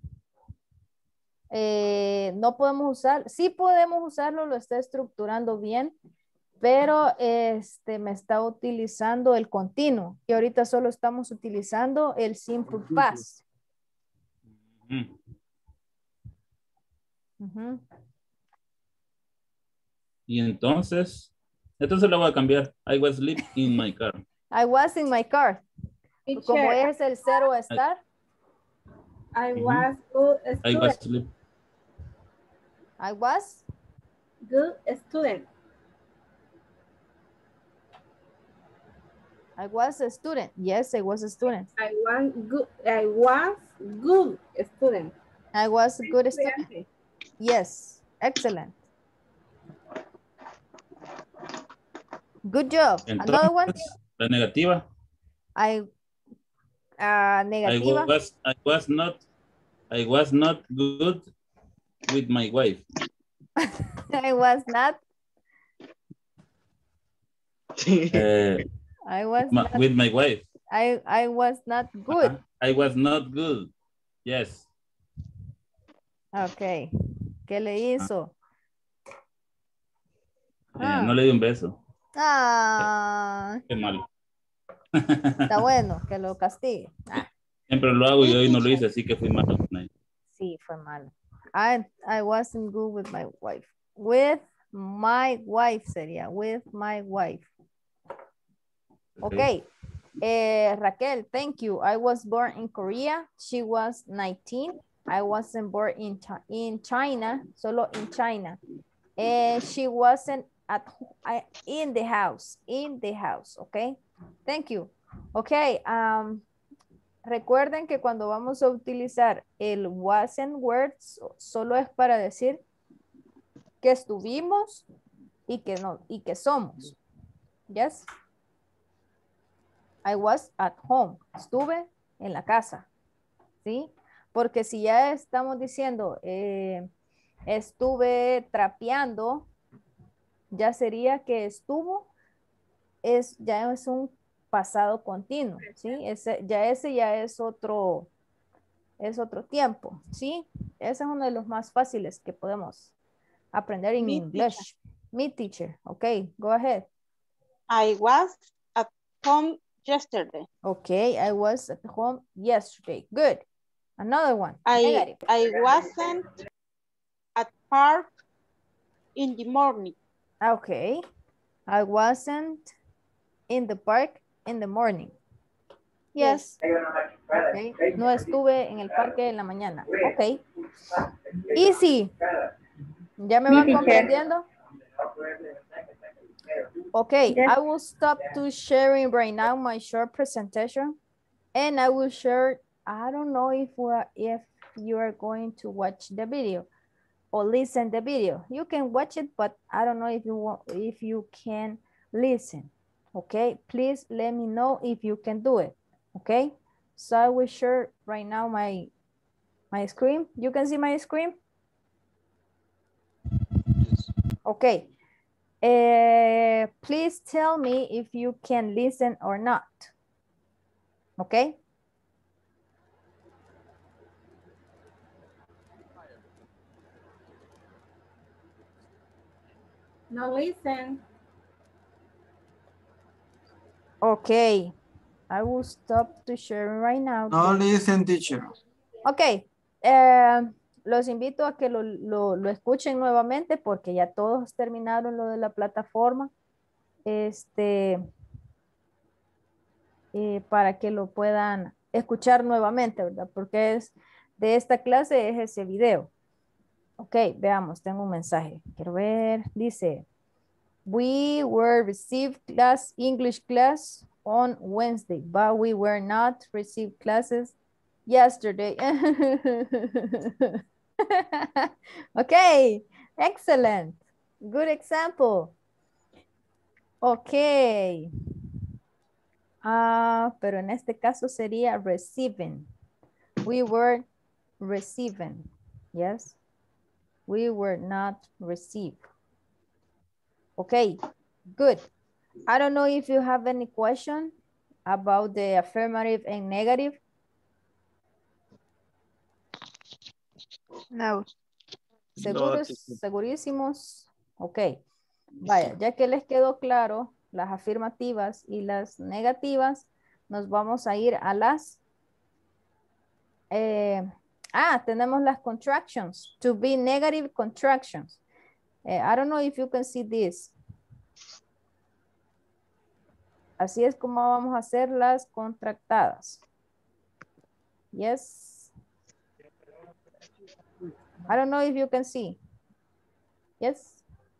Eh, no podemos usar, sí podemos usarlo, lo está estructurando bien, pero este me está utilizando el continuo y ahorita solo estamos utilizando el simple past. Mm. Ujú. Y entonces, entonces lo voy a cambiar. I was sleep in my car. I was in my car. Como Teacher, es el cero estar, I Ujú. was good I was student. sleep. I was, Good student. I was a student. Yes, I was a student. I was good. I was good student. I was a good student. Yes, excellent. Good job. Another one. Entonces, la negativa. I, uh, I negativa. was, I was not, I was not good with my wife. I was not, Eh, I was ma- not, with my wife. I, I was not good. Ajá. I was not good. Yes. Okay. ¿Qué le hizo? Eh, Ah. no le di un beso. Ah, Qué mal. está bueno que lo castigue. Ah, Siempre lo hago y hoy no lo hice, así que fui malo con ella. sí, fue malo. I, I wasn't good with my wife. With my wife sería, with my wife. Okay. Eh, Raquel, thank you. I was born in Korea. She was nineteen. I wasn't born in, Chi- in China, solo in China. And she wasn't at ho- I, in the house, in the house, okay? Thank you. Okay, um, recuerden que cuando vamos a utilizar el wasn't words, solo es para decir que estuvimos y que no, y que somos. Yes? I was at home. Estuve en la casa. ¿Sí? Porque si ya estamos diciendo eh, estuve trapeando, ya sería que estuvo, es, ya es un pasado continuo, ¿sí? Ese, ya ese ya es otro, es otro tiempo, ¿sí? Ese es uno de los más fáciles que podemos aprender en Me English. Me teacher, ok, go ahead. I was at home yesterday. Okay, I was at home yesterday. Good. Another one. I, Negative. I wasn't at park in the morning. Okay. I wasn't in the park in the morning. Yes. Okay. No estuve en el parque en la mañana. Okay. Easy. ¿Ya me Mi van teacher. comprendiendo? Okay, Yes. I will stop to sharing right now my short presentation and I will share, I don't know if, we're, if you are going to watch the video or listen the video. You can watch it, but I don't know if you want, if you can listen. Okay, please let me know if you can do it. Okay, so I will share right now my, my screen. You can see my screen? Okay. Uh, please tell me if you can listen or not. Okay? No listen. Okay. I will stop to share right now. No listen, teacher. Ok, eh, los invito a que lo, lo, lo escuchen nuevamente porque ya todos terminaron lo de la plataforma. Este, eh, para que lo puedan escuchar nuevamente, ¿verdad? Porque es de esta clase es ese video. Ok, veamos, tengo un mensaje. Quiero ver, dice, We were received class, English class on Wednesday, but we were not received classes yesterday. Okay, excellent. Good example. Okay. Ah, pero en este caso sería receiving. We were receiving. Yes. We were not received. Okay, good. I don't know if you have any question about the affirmative and negative. No. ¿Seguros? No. ¿Segurísimos? Ok. Vaya, ya que les quedó claro las afirmativas y las negativas, nos vamos a ir a las... Eh, ah, tenemos las contractions. To be negative contractions. Eh, I don't know if you can see this. Así es como vamos a hacer las contractadas. Yes. I don't know if you can see. Yes.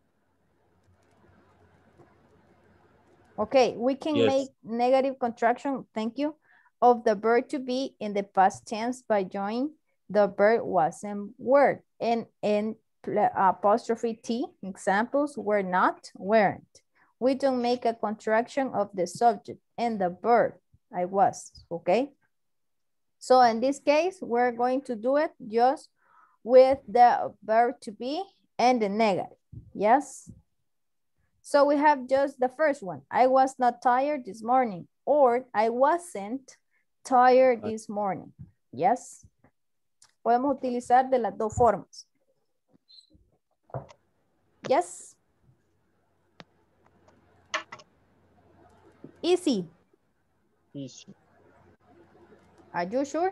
Okay, we can Yes. make negative contraction, thank you, of the verb to be in the past tense by joining the verb wasn't word. And in apostrophe T, examples were not, weren't. We don't make a contraction of the subject and the verb, I was, okay? So in this case, we're going to do it just with the verb to be and the negative, yes? So we have just the first one. I was not tired this morning, or I wasn't tired this morning, yes? Podemos utilizar de las dos formas. Yes? Easy. Easy. Are you sure?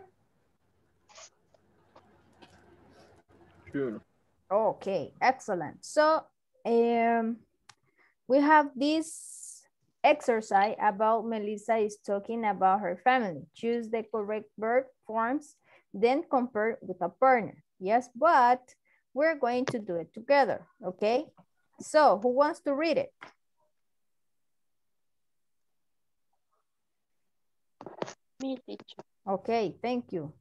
Sure. Okay, excellent. So um, we have this exercise about Melissa is talking about her family. Choose the correct verb forms, then compare with a partner. Yes, but we're going to do it together, okay? So who wants to read it? Me, teacher. Okay, thank you.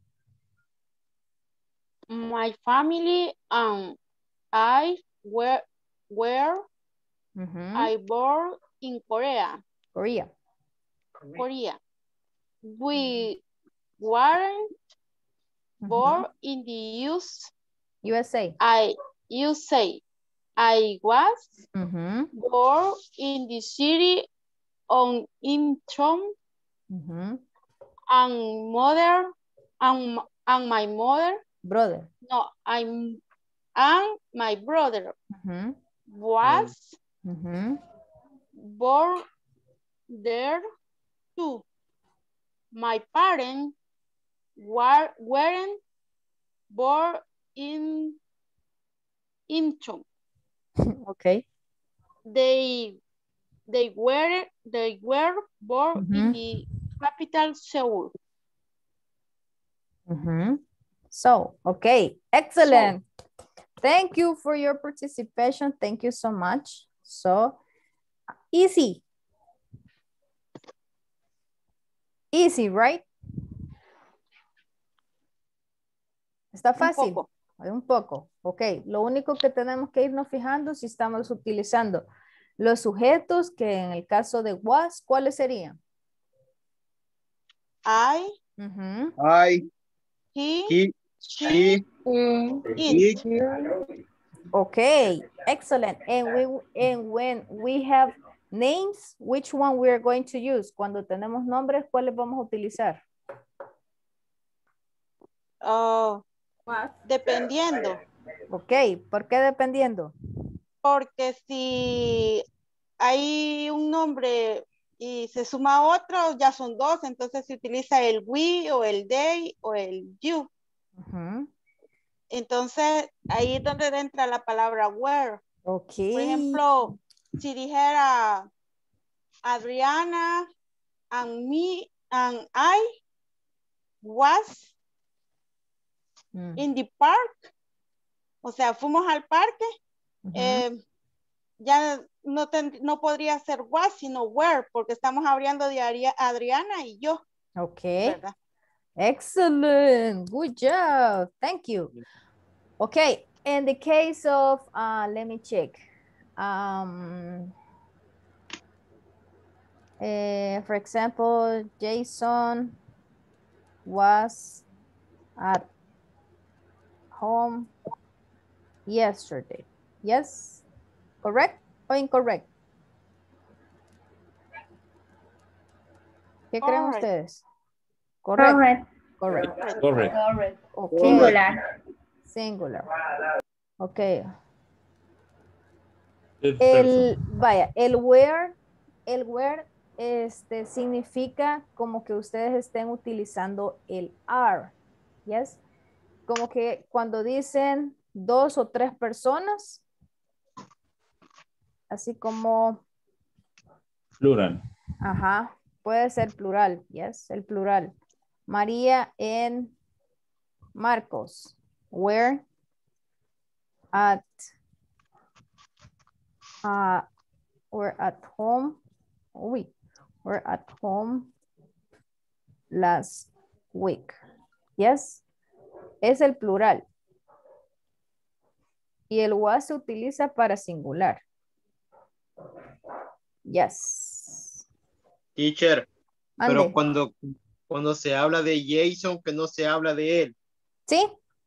My family and I were, were Mm-hmm. I born in Korea. Korea. Korea. We weren't born in the U S. U S A. I, you say, I was Mm-hmm. born in the city on Intron. Mm-hmm. And mother, and, and my mother, Brother. no, I'm, and my brother Mm-hmm. was Mm-hmm. born there too. My parents were, weren't born in Incheon. Okay. They, they were, they were born Mm-hmm. in the capital Seoul. Mm-hmm. So, okay, excellent. So, thank you for your participation. Thank you so much. So, easy. Easy, right? Está fácil. Un poco. Un poco. Ok, lo único que tenemos que irnos fijando si estamos utilizando los sujetos que en el caso de was, ¿cuáles serían? I, Uh-huh. I, he, he, she, it. it. Okay, excellent. And we and when we have names, which one we are going to use? Cuando tenemos nombres, ¿cuáles vamos a utilizar? Oh, dependiendo. Ok, ¿por qué dependiendo? Porque si hay un nombre y se suma otro, ya son dos, entonces se utiliza el we o el they o el you. Uh-huh. Entonces, ahí es donde entra la palabra were. Ok. Por ejemplo, si dijera Adriana and me and I was mm. in the park, o sea, fuimos al parque, uh-huh. eh, ya no, ten- no podría ser was, sino were, porque estamos hablando de Ari- Adriana y yo. Okay. ¿Verdad? Excellent. Good job. Thank you. Okay. In the case of, uh, let me check. Um, eh, for example, Jason was at home yesterday. Yes? Correct or incorrect? ¿Qué creen Correct. ustedes? Correct. Correct. Correct. Correct. Correct. Okay. Singular. Singular. Okay. Fifth El, person. vaya, el where, el where este, significa como que ustedes estén utilizando el are. Yes. Como que cuando dicen dos o tres personas, así como, Plural. ajá, puede ser plural, yes, el plural. María en Marcos, where at, uh, we're at home, uy, we're at home last week, yes, es el plural. Y el was se utiliza para singular. Yes. Teacher, Ande. pero cuando, cuando se habla de Jason, que no se habla de él. ¿Sí?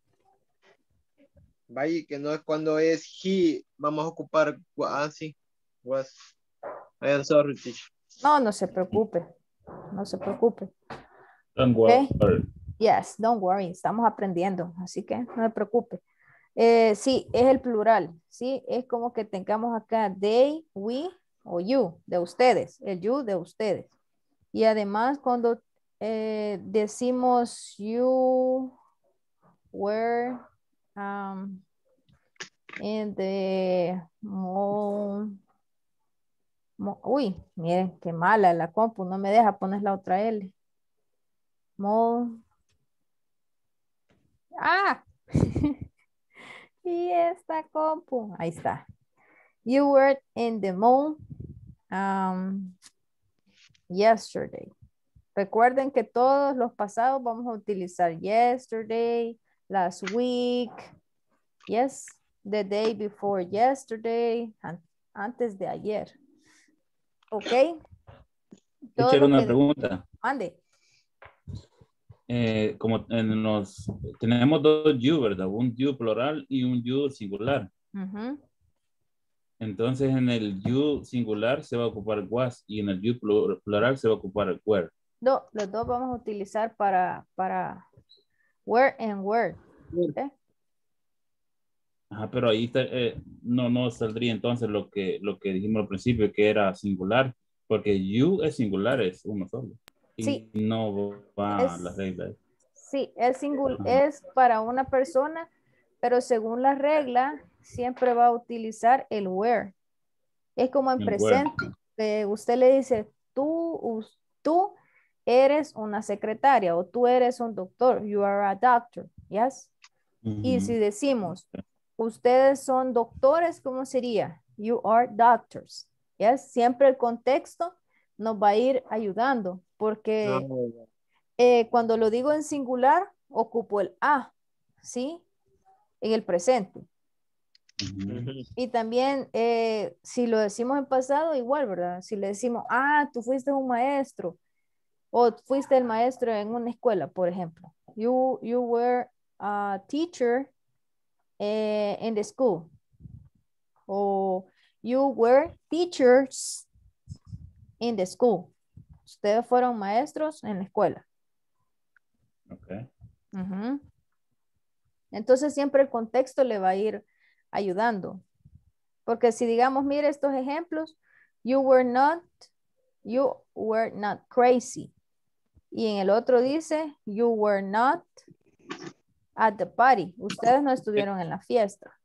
Vaya, que no es cuando es he, vamos a ocupar así. Was. I am sorry, teacher. No, no se preocupe. No se preocupe. Don't Okay. worry. Yes, don't worry. Estamos aprendiendo, así que no se preocupe. Eh, sí, es el plural. Sí, es como que tengamos acá they, we o you, de ustedes. El you de ustedes. Y además cuando eh, decimos you were um, in the mall. Mo- Uy, miren, qué mala la compu, no me deja poner la otra L. Mall. Ah, y esta compu, ahí está. You were in the mall um, yesterday. Recuerden que todos los pasados vamos a utilizar yesterday, last week, yes, the day before yesterday, an- antes de ayer. ¿Ok? Todo Teacher, lo una que- pregunta. Mande. Eh, como en los, tenemos dos you, ¿verdad? Un you plural y un you singular. Ujú. Entonces en el you singular se va a ocupar was y en el you plu- plural se va a ocupar were. No, los dos vamos a utilizar para, para where and where. ¿ok? Ajá, pero ahí está, eh, no, no saldría entonces lo que, lo que dijimos al principio, que era singular, porque you es singular, es uno solo. Y Sí. no va a Es- las reglas. Sí, es, singul Ajá. es para una persona, pero según la regla, siempre va a utilizar el where. Es como en El where. presente. que usted le dice, tú, us- tú eres una secretaria o tú eres un doctor. You are a doctor. Yes. Y Ujú. si decimos, ustedes son doctores, ¿cómo sería? You are doctors. Yes. Siempre el contexto nos va a ir ayudando porque No, eh, cuando lo digo en singular, ocupo el a, ¿sí? En el presente. Ujú. ujú. Y también, eh, si lo decimos en pasado, igual, ¿verdad? Si le decimos, ah, tú fuiste un maestro, o fuiste el maestro en una escuela, por ejemplo. You, you were a teacher eh, in the school. O you were teachers in the school. Ustedes fueron maestros en la escuela. Okay. Ujú. Entonces siempre el contexto le va a ir ayudando. Porque si digamos, mire estos ejemplos, you were not, you were not crazy. Y en el otro dice, you were not at the party. Ustedes no estuvieron en la fiesta.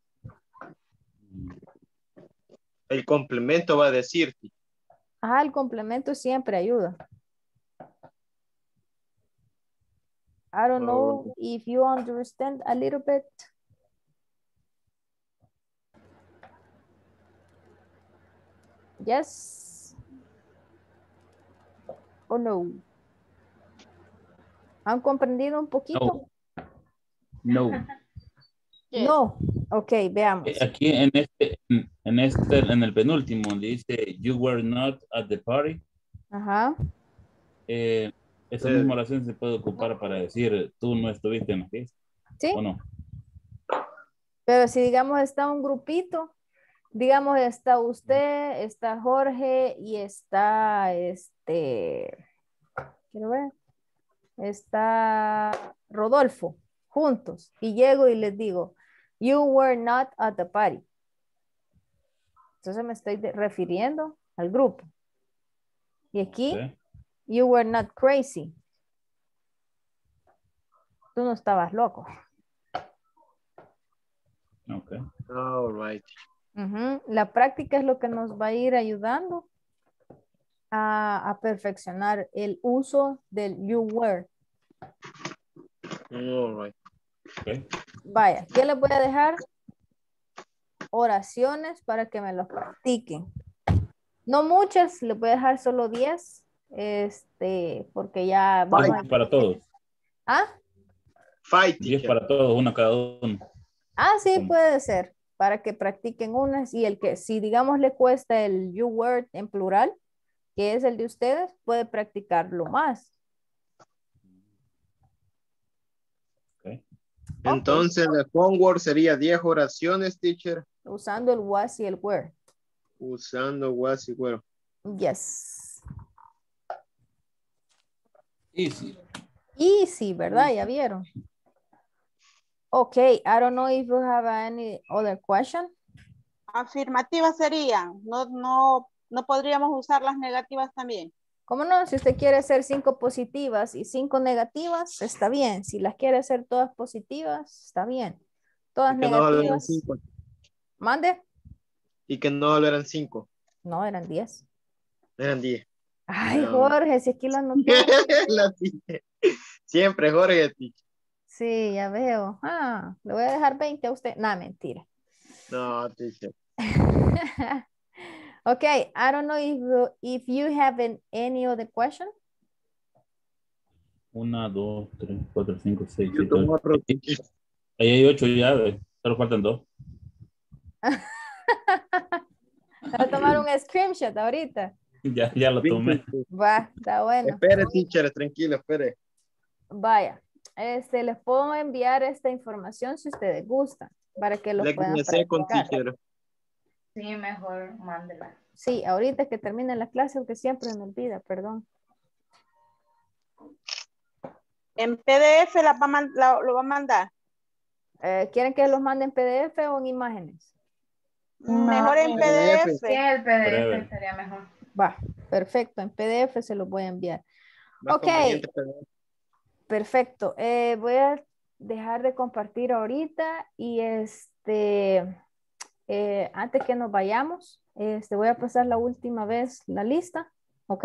El complemento va a decir. Ah, el complemento siempre ayuda. I don't know if you understand a little bit. Yes. O no. ¿Han comprendido un poquito? No. No. No. Ok, veamos. Eh, Aquí en este, en este, en el penúltimo dice you were not at the party. Ajá. Eh, esa Sí. misma oración se puede ocupar para decir tú no estuviste en la fiesta. Sí. ¿O no? Pero si digamos está un grupito, digamos está usted, está Jorge y está este, quiero ver, está Rodolfo juntos y llego y les digo, you were not at the party. Entonces me estoy de- refiriendo al grupo. Y aquí, ¿Sí? you were not crazy. Tú no estabas loco. Ok. All right. Ujú. La práctica es lo que nos va a ir ayudando a, a perfeccionar el uso del you were. All right. Okay. Vaya, ¿qué les voy a dejar? Oraciones para que me los practiquen. No muchas, les voy a dejar solo diez, este, porque ya vamos a... Para todos. ¿Ah? Fight. diez para todos, uno cada uno. Ah, sí, ¿Cómo? puede ser, para que practiquen unas y el que, si digamos le cuesta el you were en plural, que es el de ustedes, puede practicarlo más. Okay. Entonces, el homework sería diez oraciones, teacher, Usando el was y el were. usando was y were. Yes. Easy. Easy, ¿verdad? Ya vieron. Okay, I don't know if you have any other question. Afirmativas serían, no, no, no podríamos usar las negativas también. ¿Cómo no? Si usted quiere hacer cinco positivas y cinco negativas, está bien. Si las quiere hacer todas positivas, está bien. Todas Y que no solo eran negativas. cinco. ¿Mande? Y que no solo eran cinco, No, eran diez. eran diez. Ay, No. Jorge, si aquí lo anoté. La teacher. Siempre Jorge, teacher. Sí, ya veo. Ah, le voy a dejar veinte a usted. No, mentira. No, teacher. Okay, I don't know if you, if you have an, any other question. Una, dos, tres, cuatro, cinco, seis, You siete, ocho. tomorrow, teacher. Ahí hay ocho llaves. Solo faltan dos. Voy a tomar un screenshot ahorita. Ya, ya lo tomé. Va, está bueno. Espere, teacher, tranquilo, espere. Vaya, este, les puedo enviar esta información si ustedes gustan, para que lo Le puedan comencé con practicar. teacher. Sí, mejor mándela. Sí, ahorita que termine la clase, aunque siempre me olvida, perdón. En P D F la va a man- la- lo va a mandar. Eh, ¿Quieren que los mande en P D F o en imágenes? Mejor en P D F. Sí, el P D F Breve. sería mejor. Va, perfecto, en P D F se los voy a enviar. Más Ok. conveniente, pero- Perfecto, eh, voy a dejar de compartir ahorita y este, eh, antes que nos vayamos, este, voy a pasar la última vez la lista, ¿ok?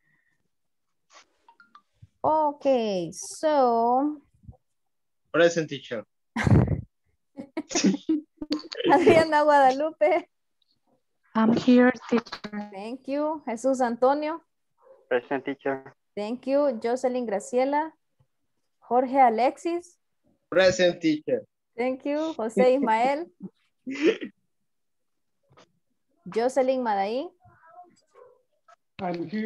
Ok, so, Present, teacher. Adriana Guadalupe, I'm here, teacher. thank you. Jesús Antonio, Present, teacher. thank you. Jocelyn Graciela, Jorge Alexis, Present, teacher. thank you. José Ismael, Jocelyn Madaí, thank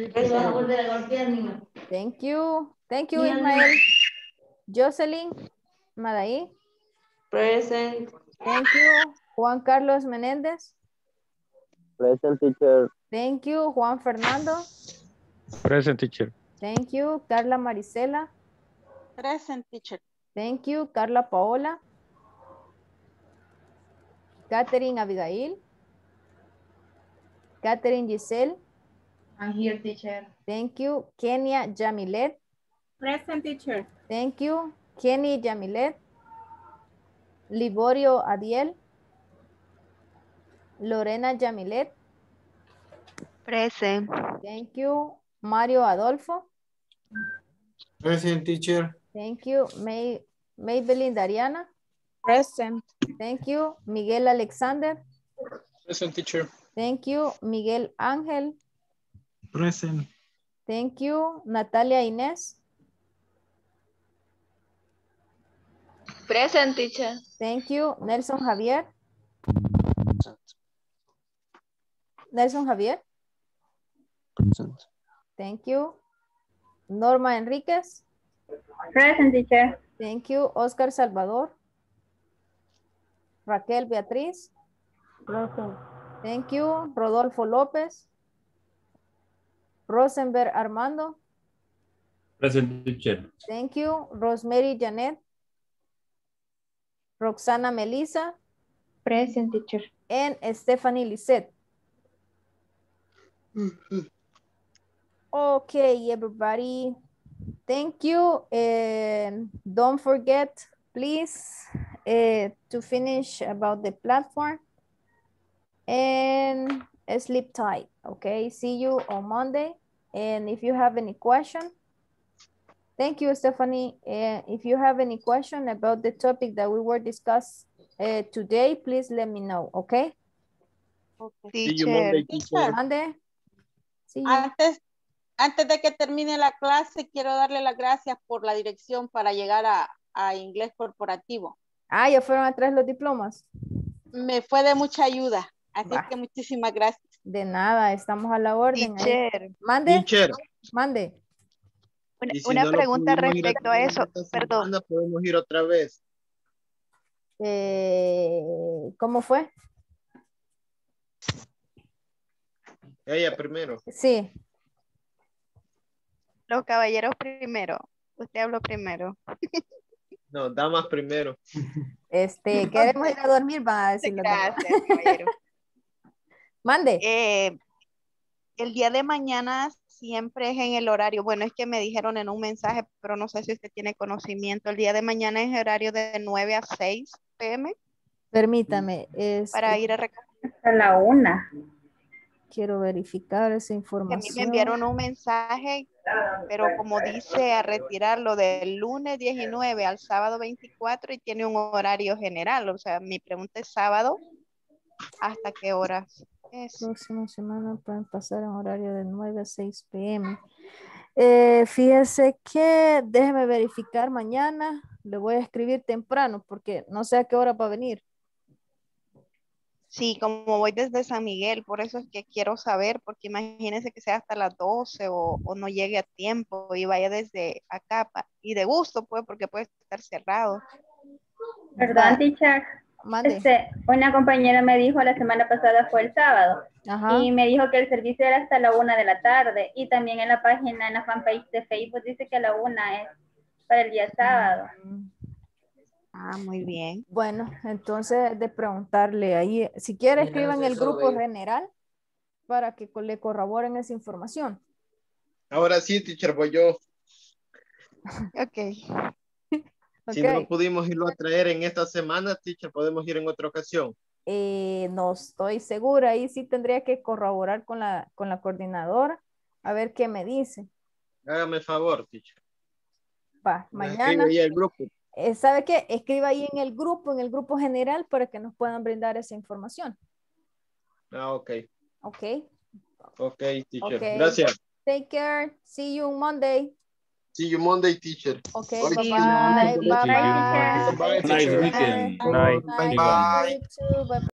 you. Thank you, Ismael. Jocelyn Madaí, Present. thank you. Juan Carlos Menéndez, Present, teacher. thank you. Juan Fernando, Present, teacher. thank you. Carla Marisela, Present, teacher. thank you. Carla Paola, Catherine Abigail, Catherine Giselle, I'm here, teacher. thank you. Kenia Jamilet, Present, teacher. thank you. Kenny Jamilet, Liborio Adiel, Lorena Jamilet, Present. thank you. Mario Adolfo, Present, teacher. thank you. May, Maybelline Dariana, Present. thank you. Miguel Alexander, Present, teacher. Thank you. Miguel Ángel. Present. Thank you. Natalia Inés. Present, teacher. Thank you. Nelson Javier. Nelson Javier. Present. Thank you. Norma Enríquez. Present, teacher. Thank you. Oscar Salvador. Raquel Beatriz. Present. Thank you. Rodolfo López. Rosenberg Armando. Present, teacher. Thank you. Rosemary Janet. Roxana Melissa. Present, teacher. And Stephanie Lisette. Okay, everybody. Thank you. And don't forget, please, uh, to finish about the platform. And sleep tight. Okay, see you on Monday. And if you have any question, thank you, Stephanie. Uh, if you have any question about the topic that we were discussing uh, today, please let me know, okay? See you Monday, teacher. Monday. See you. Antes, antes de que termine la clase, quiero darle las gracias por la dirección para llegar a, a inglés corporativo. Ah, ¿ya fueron a traer los diplomas? Me fue de mucha ayuda. Así Bah. que muchísimas gracias. De nada, estamos a la orden. Teacher. Ahí. Mande. Teacher. Mande. Una, Y si una no lo pregunta pudimos ir respecto a eso, esta perdón. semana, podemos ir otra vez. Eh, ¿Cómo fue? Ella primero. Sí. Los caballeros primero. Usted habló primero. No, damas primero. Este, queremos ir a dormir, van a decir los demás. Gracias, caballero. Mande. Eh, el día de mañana siempre es en el horario. Bueno, es que me dijeron en un mensaje, pero no sé si usted tiene conocimiento. El día de mañana es horario de nueve a seis p m Permítame. Es, para ir a recoger. A la una. Quiero verificar esa Que a mí información. me enviaron un mensaje, pero como dice a retirarlo del lunes diecinueve al sábado veinticuatro y tiene un horario general. O sea, mi pregunta es sábado, ¿hasta qué horas es? Próxima semana pueden pasar en horario de nueve a seis p m Eh, fíjese que déjeme verificar mañana. Le voy a escribir temprano porque no sé a qué hora va a venir. Sí, como voy desde San Miguel, por eso es que quiero saber, porque imagínense que sea hasta las doce o, o no llegue a tiempo y vaya desde acá. pa- Y de gusto, pues, porque puede estar cerrado. Perdón, teacher. Mande. Este, una compañera me dijo la semana pasada fue el sábado. Ajá. Y me dijo que el servicio era hasta la una de la tarde. Y también en la página, en la fanpage de Facebook dice que a la una es para el día sábado. Ah, muy bien. Bueno, entonces de preguntarle ahí, si quiere escriba en el grupo general para que co- le corroboren esa información. Ahora sí, teacher, voy yo. Ok. Si no Ok. pudimos irlo a traer en esta semana, teacher, podemos ir en otra ocasión. Eh, no estoy segura, ahí sí tendría que corroborar con la, con la coordinadora a ver qué me dice. Hágame el favor, teacher. Va, Me escribe mañana. ahí el grupo. Eh, ¿Sabe qué? Escriba ahí en el grupo, en el grupo general para que nos puedan brindar esa información. Ah, ok. Ok. Ok, teacher. Ok. Gracias. Take care. See you on Monday. See you Monday, teacher. Ok, Bye. bye See you bye. Monday. Bye See you bye. Monday. Bye, Nice teacher. weekend. Bye. Night. Nice Iván. to you too. Bye.